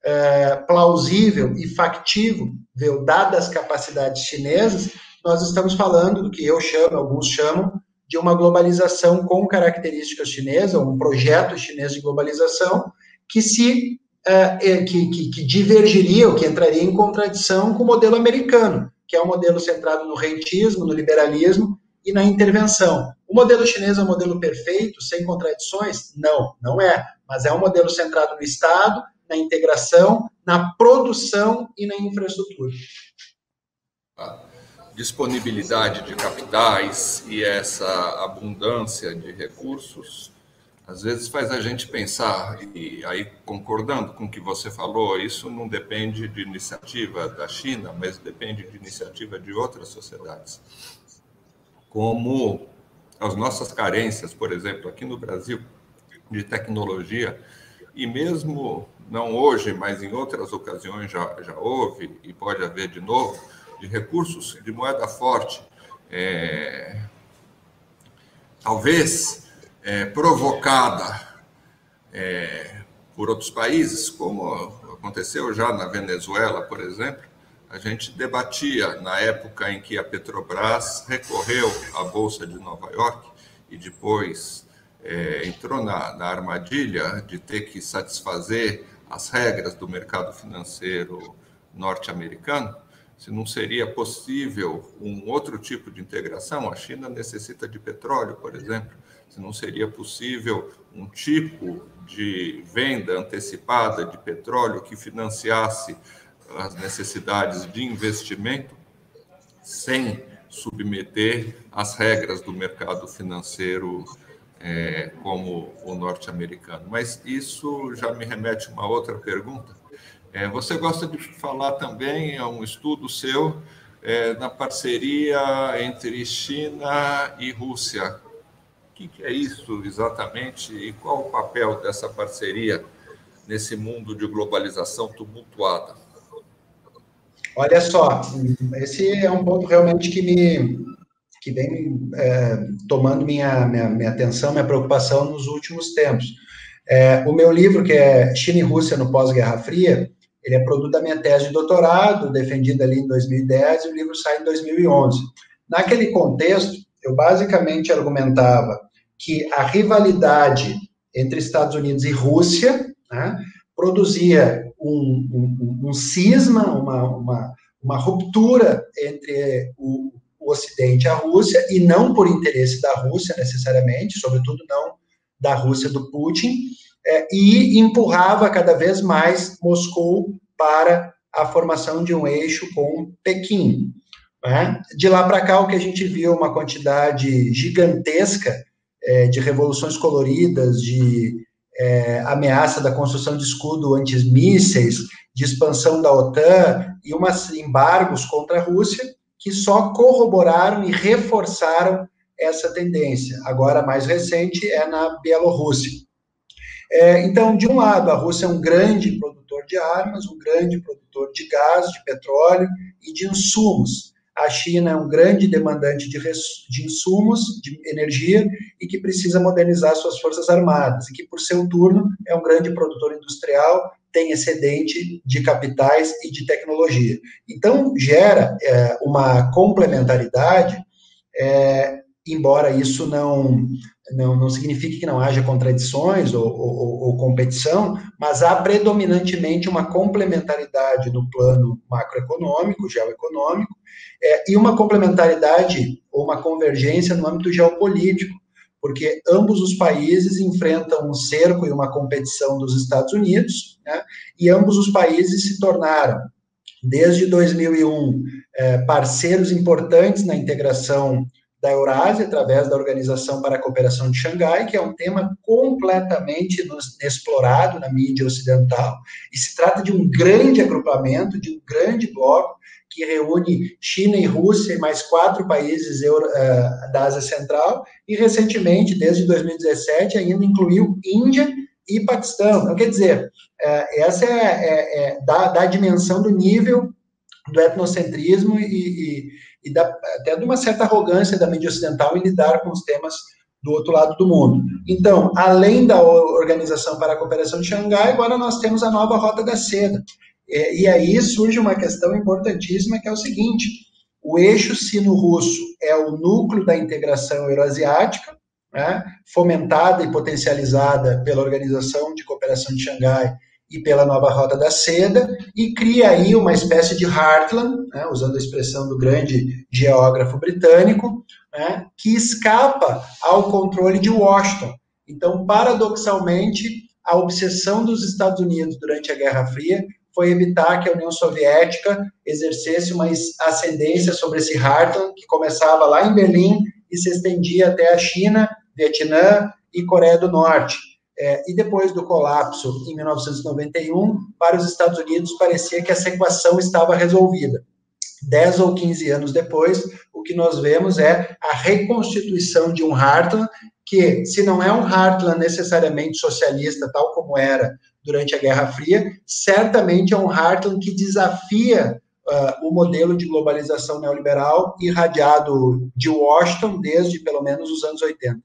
S2: é, plausível e factível, dadas as capacidades chinesas, nós estamos falando do que eu chamo, alguns chamam, de uma globalização com características chinesas, um projeto chinês de globalização, que se é, que, que, que divergiria, ou que entraria em contradição com o modelo americano, que é um modelo centrado no rentismo, no liberalismo, e na intervenção. O modelo chinês é um modelo perfeito, sem contradições? Não, não é. Mas é um modelo centrado no Estado, na integração, na produção e na infraestrutura.
S1: A disponibilidade de capitais e essa abundância de recursos, às vezes faz a gente pensar, e aí concordando com o que você falou, isso não depende de iniciativa da China, mas depende de iniciativa de outras sociedades. Como as nossas carências, por exemplo, aqui no Brasil, de tecnologia, e mesmo não hoje, mas em outras ocasiões já, já houve, e pode haver de novo, de recursos de moeda forte, é, talvez é, provocada é, por outros países, como aconteceu já na Venezuela, por exemplo. A gente debatia na época em que a Petrobras recorreu à Bolsa de Nova York e depois é, entrou na, na armadilha de ter que satisfazer as regras do mercado financeiro norte-americano, se não seria possível um outro tipo de integração. A China necessita de petróleo, por exemplo, se não seria possível um tipo de venda antecipada de petróleo que financiasse as necessidades de investimento sem submeter as regras do mercado financeiro é, como o norte-americano. Mas isso já me remete a uma outra pergunta. É, você gosta de falar também, é um estudo seu, é, na parceria entre China e Rússia. O que, que é isso exatamente e qual o papel dessa parceria nesse mundo de globalização tumultuada?
S2: Olha só, esse é um ponto realmente que me que vem é, tomando minha, minha, minha atenção, minha preocupação nos últimos tempos. É, o meu livro, que é China e Rússia no Pós-Guerra Fria, ele é produto da minha tese de doutorado, defendida ali em dois mil e dez, e o livro sai em dois mil e onze. Naquele contexto, eu basicamente argumentava que a rivalidade entre Estados Unidos e Rússia, né, produzia um, um, um cisma, uma, uma, uma ruptura entre o, o Ocidente e a Rússia, e não por interesse da Rússia necessariamente, sobretudo não da Rússia do Putin, é, e empurrava cada vez mais Moscou para a formação de um eixo com Pequim. Né? De lá para cá, o que a gente viu uma quantidade gigantesca é, de revoluções coloridas, de é, ameaça da construção de escudo antimísseis, de expansão da OTAN e umas embargos contra a Rússia que só corroboraram e reforçaram essa tendência. Agora, a mais recente é na Bielorrússia. É, então, de um lado, a Rússia é um grande produtor de armas, um grande produtor de gás, de petróleo e de insumos. A China é um grande demandante de, de insumos, de energia, e que precisa modernizar suas forças armadas, e que, por seu turno, é um grande produtor industrial, tem excedente de capitais e de tecnologia. Então, gera é, uma complementaridade, é, embora isso não, não, não signifique que não haja contradições ou, ou, ou competição, mas há predominantemente uma complementaridade no plano macroeconômico, geoeconômico, é, e uma complementaridade ou uma convergência no âmbito geopolítico, porque ambos os países enfrentam um cerco e uma competição dos Estados Unidos, né, e ambos os países se tornaram, desde dois mil e um, é, parceiros importantes na integração da Eurásia, através da Organização para a Cooperação de Xangai, que é um tema completamente inexplorado na mídia ocidental, e se trata de um grande agrupamento, de um grande bloco, que reúne China e Rússia e mais quatro países euro, uh, da Ásia Central, e recentemente, desde dois mil e dezessete, ainda incluiu Índia e Paquistão. Então, quer dizer, uh, essa é, é, é da, da dimensão do nível do etnocentrismo e, e, e da, até de uma certa arrogância da mídia ocidental em lidar com os temas do outro lado do mundo. Então, além da Organização para a Cooperação de Xangai, agora nós temos a nova Rota da Seda. E, e aí surge uma questão importantíssima, que é o seguinte: o eixo sino-russo é o núcleo da integração euroasiática, né, fomentada e potencializada pela Organização de Cooperação de Xangai e pela nova Rota da Seda, e cria aí uma espécie de heartland, né, usando a expressão do grande geógrafo britânico, né, que escapa ao controle de Washington. Então, paradoxalmente, a obsessão dos Estados Unidos durante a Guerra Fria foi evitar que a União Soviética exercesse uma ascendência sobre esse heartland, que começava lá em Berlim e se estendia até a China, Vietnã e Coreia do Norte. É, e depois do colapso, em mil novecentos e noventa e um, para os Estados Unidos parecia que essa equação estava resolvida. Dez ou quinze anos depois, o que nós vemos é a reconstituição de um heartland que, se não é um heartland necessariamente socialista, tal como era durante a Guerra Fria, certamente é um heartland que desafia uh, o modelo de globalização neoliberal irradiado de Washington desde, pelo menos, os anos oitenta.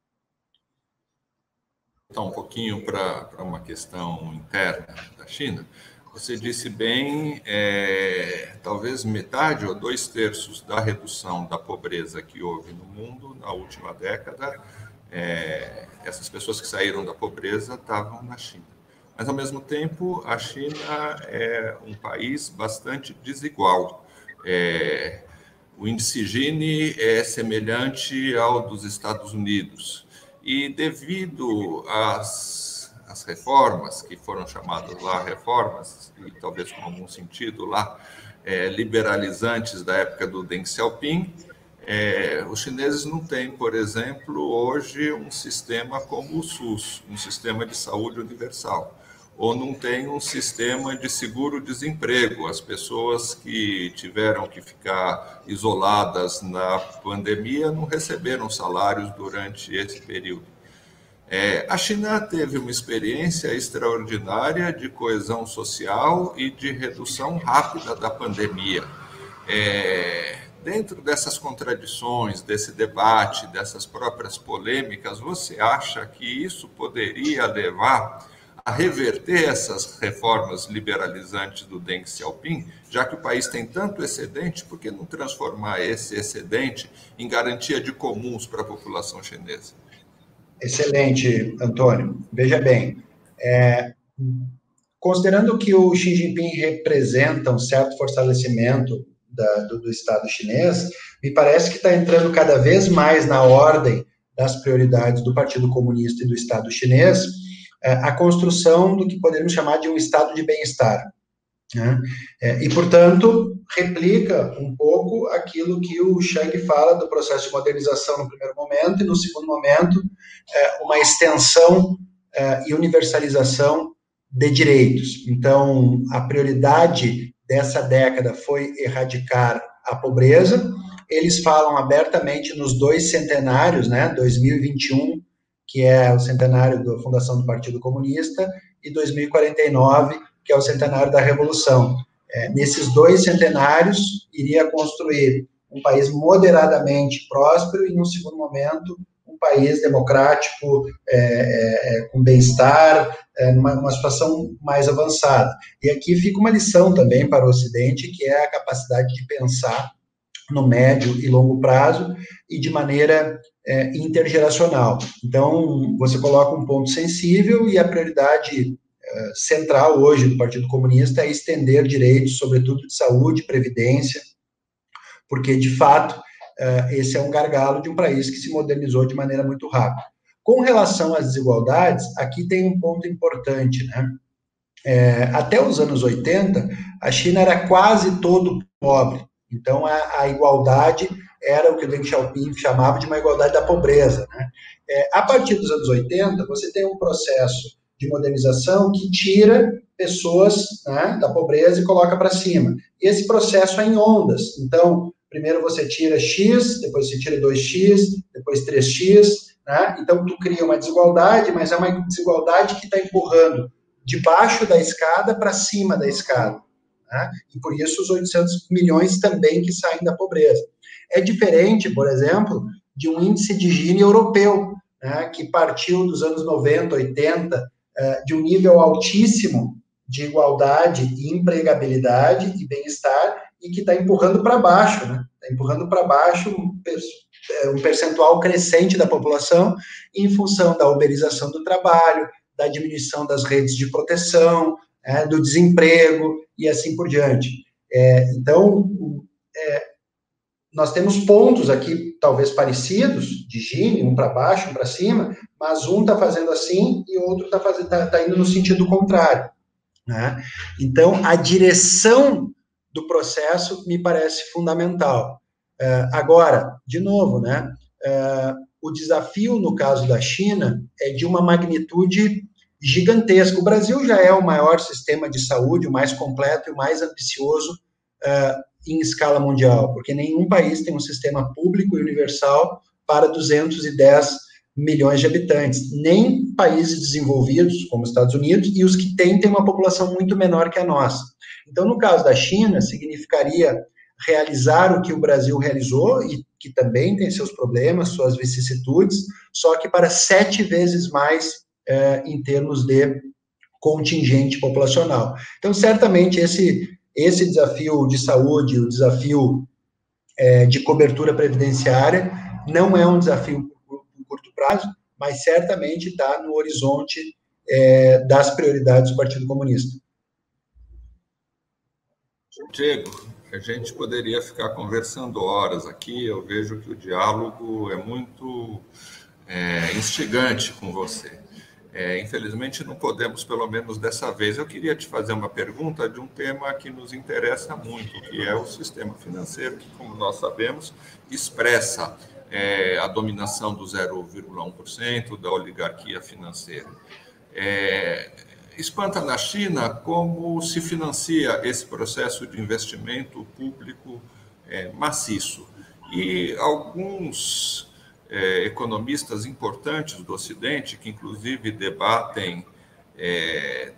S1: Então, um pouquinho para uma questão interna da China. Você disse bem, é, talvez metade ou dois terços da redução da pobreza que houve no mundo na última década, é, essas pessoas que saíram da pobreza estavam na China. Mas, ao mesmo tempo, a China é um país bastante desigual. É, o índice Gini é semelhante ao dos Estados Unidos. E devido às, às reformas, que foram chamadas lá reformas, e talvez com algum sentido lá, é, liberalizantes da época do Deng Xiaoping, é, os chineses não têm, por exemplo, hoje um sistema como o SUS, um sistema de saúde universal, ou não tem um sistema de seguro-desemprego. As pessoas que tiveram que ficar isoladas na pandemia não receberam salários durante esse período. É, a China teve uma experiência extraordinária de coesão social e de redução rápida da pandemia. É, dentro dessas contradições, desse debate, dessas próprias polêmicas, você acha que isso poderia levar a reverter essas reformas liberalizantes do Deng Xiaoping, já que o país tem tanto excedente, por que não transformar esse excedente em garantia de comuns para a população chinesa?
S2: Excelente, Antônio. Veja bem, é, considerando que o Xi Jinping representa um certo fortalecimento da, do, do Estado chinês, me parece que está entrando cada vez mais na ordem das prioridades do Partido Comunista e do Estado chinês a construção do que poderíamos chamar de um estado de bem-estar, né? E, portanto, replica um pouco aquilo que o Chang fala do processo de modernização no primeiro momento, e no segundo momento, uma extensão e universalização de direitos. Então, a prioridade dessa década foi erradicar a pobreza. Eles falam abertamente nos dois centenários, né, dois mil e vinte e um, que é o centenário da fundação do Partido Comunista, e dois mil e quarenta e nove, que é o centenário da Revolução. É, nesses dois centenários, iria construir um país moderadamente próspero e, num segundo momento, um país democrático, é, é, com bem-estar, é, numa, numa situação mais avançada. E aqui fica uma lição também para o Ocidente, que é a capacidade de pensar no médio e longo prazo e de maneira é, intergeracional. Então, você coloca um ponto sensível, e a prioridade é, central hoje do Partido Comunista é estender direitos, sobretudo de saúde, previdência, porque, de fato, é, esse é um gargalo de um país que se modernizou de maneira muito rápida. Com relação às desigualdades, aqui tem um ponto importante, né? É, até os anos oitenta, a China era quase todo pobre. Então, a, a igualdade era o que o Deng Xiaoping chamava de uma igualdade da pobreza, né? É, a partir dos anos oitenta, você tem um processo de modernização que tira pessoas, né, da pobreza e coloca para cima. E esse processo é em ondas. Então, primeiro você tira X, depois você tira dois x, depois três x, né? Então, tu cria uma desigualdade, mas é uma desigualdade que está empurrando de baixo da escada para cima da escada. Né? E por isso os oitocentos milhões também que saem da pobreza. É diferente, por exemplo, de um índice de Gini europeu, né, que partiu dos anos noventa, oitenta, uh, de um nível altíssimo de igualdade e empregabilidade e bem-estar, e que está empurrando para baixo, né? Está empurrando para baixo um, um percentual crescente da população em função da uberização do trabalho, da diminuição das redes de proteção, é, do desemprego e assim por diante. É, então, é, nós temos pontos aqui, talvez parecidos, de Gini, um para baixo, um para cima, mas um está fazendo assim e o outro está tá, tá indo no sentido contrário. Né? Então, a direção do processo me parece fundamental. Uh, agora, de novo, né, uh, o desafio no caso da China é de uma magnitude gigantesca. O Brasil já é o maior sistema de saúde, o mais completo e o mais ambicioso uh, em escala mundial, porque nenhum país tem um sistema público e universal para duzentos e dez milhões de habitantes, nem países desenvolvidos, como os Estados Unidos, e os que têm, têm uma população muito menor que a nossa. Então, no caso da China, significaria realizar o que o Brasil realizou, e que também tem seus problemas, suas vicissitudes, só que para sete vezes mais eh, em termos de contingente populacional. Então, certamente, esse, esse desafio de saúde, o desafio eh, de cobertura previdenciária, não é um desafio curto prazo, mas certamente está no horizonte é, das prioridades do Partido Comunista.
S1: Diego, a gente poderia ficar conversando horas aqui, eu vejo que o diálogo é muito é, instigante com você. É, infelizmente não podemos, pelo menos dessa vez. Eu queria te fazer uma pergunta de um tema que nos interessa muito, que é o sistema financeiro, que, como nós sabemos, expressa É, a dominação do zero vírgula um por cento da oligarquia financeira. É, espanta na China como se financia esse processo de investimento público é, maciço. E alguns é, economistas importantes do Ocidente, que inclusive debatem é,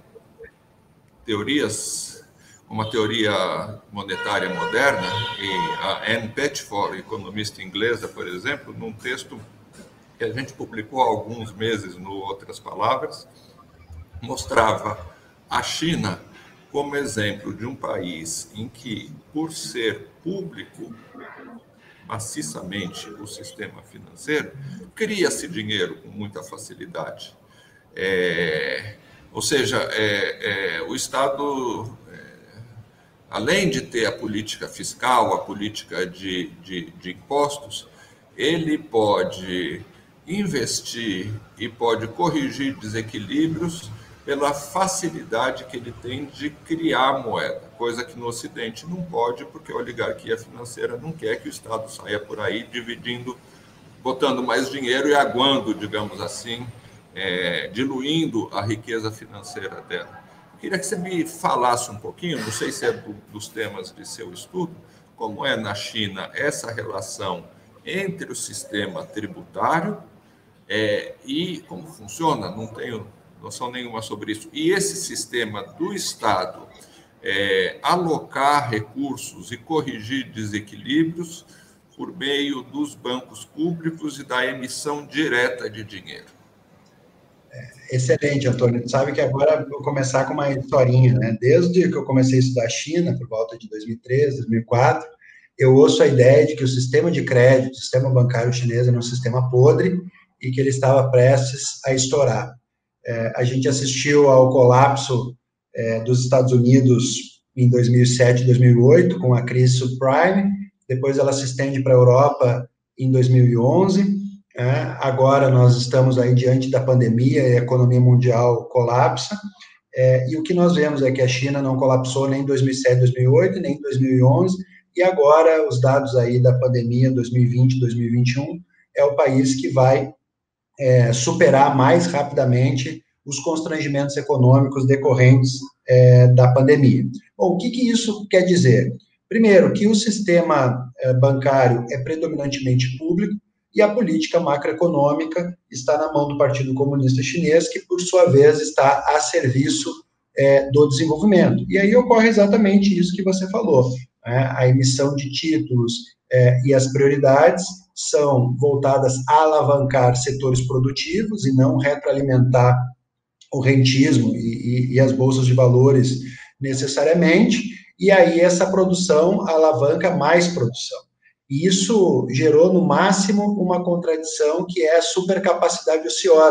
S1: teorias, uma teoria monetária moderna, e a Anne Pettifor, economista inglesa, por exemplo, num texto que a gente publicou há alguns meses no Outras Palavras, mostrava a China como exemplo de um país em que, por ser público maciçamente o sistema financeiro, cria-se dinheiro com muita facilidade. É, ou seja, é, é, o Estado... além de ter a política fiscal, a política de, de, de impostos, ele pode investir e pode corrigir desequilíbrios pela facilidade que ele tem de criar moeda, coisa que no Ocidente não pode, porque a oligarquia financeira não quer que o Estado saia por aí dividindo, botando mais dinheiro e aguando, digamos assim, é, diluindo a riqueza financeira dela. Queria que você me falasse um pouquinho, não sei se é do, dos temas de seu estudo, como é na China essa relação entre o sistema tributário é, e como funciona, não tenho noção nenhuma sobre isso, e esse sistema do Estado é, alocar recursos e corrigir desequilíbrios por meio dos bancos públicos e da emissão direta de dinheiro.
S2: Excelente, Antônio. Sabe que agora vou começar com uma historinha, né? Desde que eu comecei a estudar China, por volta de dois mil e treze, dois mil e quatro, eu ouço a ideia de que o sistema de crédito, o sistema bancário chinês era um sistema podre e que ele estava prestes a estourar. É, a gente assistiu ao colapso é, dos Estados Unidos em dois mil e sete, dois mil e oito, com a crise subprime, depois ela se estende para a Europa em dois mil e onze, É, agora nós estamos aí diante da pandemia e a economia mundial colapsa, é, e o que nós vemos é que a China não colapsou nem em dois mil e sete, dois mil e oito, nem em dois mil e onze, e agora os dados aí da pandemia dois mil e vinte, dois mil e vinte e um, é o país que vai é, superar mais rapidamente os constrangimentos econômicos decorrentes é, da pandemia. Bom, o que, que isso quer dizer? Primeiro, que o sistema é, bancário é predominantemente público, e a política macroeconômica está na mão do Partido Comunista Chinês, que, por sua vez, está a serviço é, do desenvolvimento. E aí ocorre exatamente isso que você falou. Né? A emissão de títulos é, e as prioridades são voltadas a alavancar setores produtivos e não retroalimentar o rentismo e, e, e as bolsas de valores necessariamente, e aí essa produção alavanca mais produção. E isso gerou, no máximo, uma contradição que é a supercapacidade ociosa,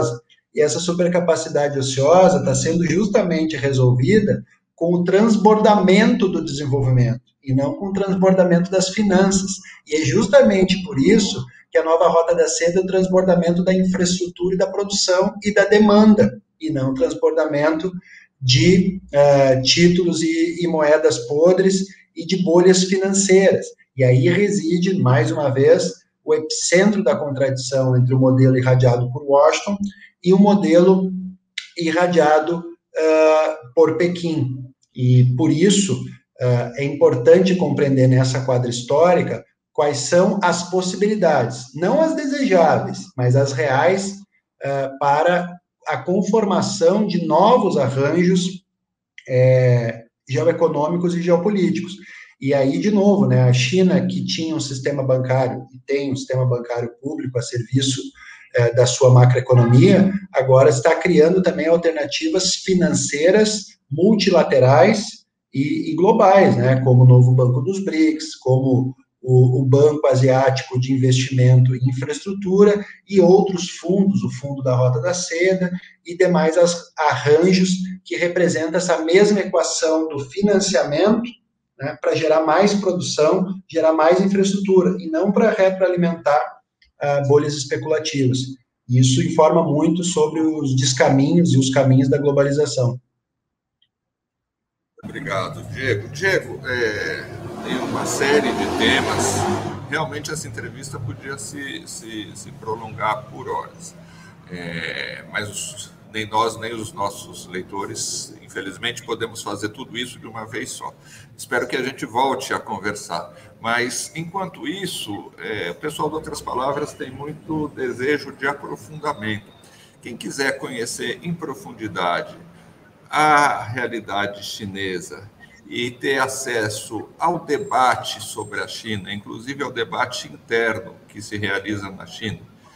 S2: e essa supercapacidade ociosa está sendo justamente resolvida com o transbordamento do desenvolvimento, e não com o transbordamento das finanças. E é justamente por isso que a nova Rota da Seda é o transbordamento da infraestrutura e da produção e da demanda, e não o transbordamento de uh, títulos e, e moedas podres e de bolhas financeiras. E aí reside, mais uma vez, o epicentro da contradição entre o modelo irradiado por Washington e o modelo irradiado uh, por Pequim. E, por isso, uh, é importante compreender nessa quadra histórica quais são as possibilidades, não as desejáveis, mas as reais, uh, para a conformação de novos arranjos é, geoeconômicos e geopolíticos. E aí, de novo, né, a China, que tinha um sistema bancário, e tem um sistema bancário público a serviço é, da sua macroeconomia, agora está criando também alternativas financeiras multilaterais e, e globais, né, como o novo Banco dos BRICS, como o, o Banco Asiático de Investimento em Infraestrutura e outros fundos, o Fundo da Rota da Seda e demais as, arranjos que representam essa mesma equação do financiamento, né, para gerar mais produção, gerar mais infraestrutura, e não para retroalimentar uh, bolhas especulativas. Isso informa muito sobre os descaminhos e os caminhos da globalização.
S1: Obrigado, Diego. Diego, é, tem uma série de temas. Realmente essa entrevista podia se, se, se prolongar por horas. É, mas os, nem nós, nem os nossos leitores, infelizmente, podemos fazer tudo isso de uma vez só. Espero que a gente volte a conversar. Mas, enquanto isso, é, o pessoal de Outras Palavras tem muito desejo de aprofundamento. Quem quiser conhecer em profundidade a realidade chinesa e ter acesso ao debate sobre a China, inclusive ao debate interno que se realiza na China,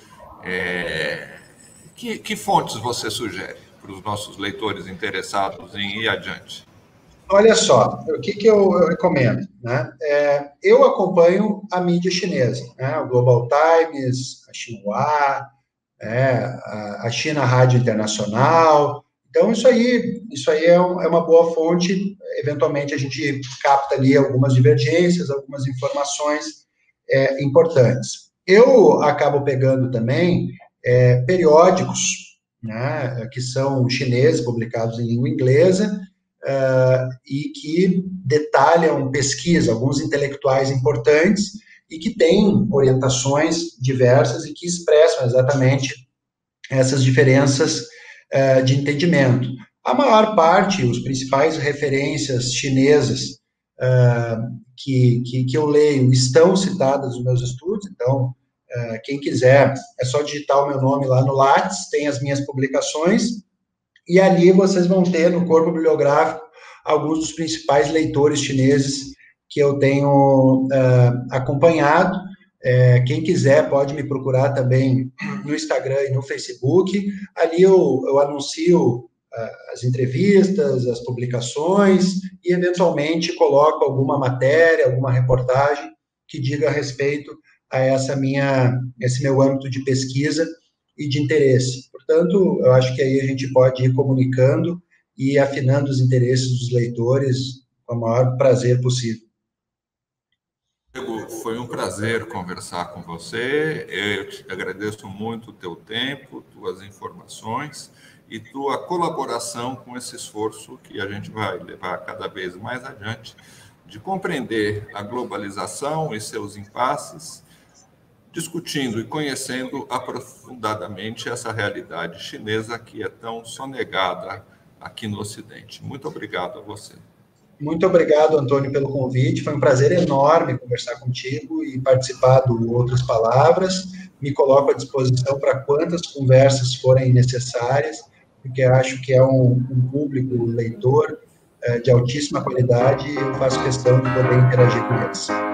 S1: é, que, que fontes você sugere para os nossos leitores interessados em ir adiante?
S2: Olha só, o que, que eu, eu recomendo, né? É, eu acompanho a mídia chinesa, né? O Global Times, a Xinhua, é, a, a China Rádio Internacional. Então, isso aí, isso aí é, um, é uma boa fonte. Eventualmente, a gente capta ali algumas divergências, algumas informações é, importantes. Eu acabo pegando também é, periódicos, né, que são chineses, publicados em língua inglesa, uh, e que detalham pesquisa, alguns intelectuais importantes, e que têm orientações diversas e que expressam exatamente essas diferenças de entendimento. A maior parte, os principais referências chinesas uh, que, que, que eu leio estão citadas nos meus estudos, então, uh, quem quiser, é só digitar o meu nome lá no Lattes, tem as minhas publicações, e ali vocês vão ter no corpo bibliográfico alguns dos principais leitores chineses que eu tenho uh, acompanhado. É, quem quiser pode me procurar também no Instagram e no Facebook. Ali eu, eu anuncio uh, as entrevistas, as publicações e, eventualmente, coloco alguma matéria, alguma reportagem que diga a respeito a essa minha, esse meu âmbito de pesquisa e de interesse. Portanto, eu acho que aí a gente pode ir comunicando e afinando os interesses dos leitores com o maior prazer possível.
S1: Foi um prazer conversar com você. Eu te agradeço muito o teu tempo, tuas informações e tua colaboração com esse esforço que a gente vai levar cada vez mais adiante de compreender a globalização e seus impasses, discutindo e conhecendo aprofundadamente essa realidade chinesa que é tão sonegada aqui no Ocidente. Muito obrigado a você.
S2: Muito obrigado, Antônio, pelo convite. Foi um prazer enorme conversar contigo e participar do Outras Palavras. Me coloco à disposição para quantas conversas forem necessárias, porque acho que é um, um público leitor é, de altíssima qualidade e eu faço questão de poder interagir com eles.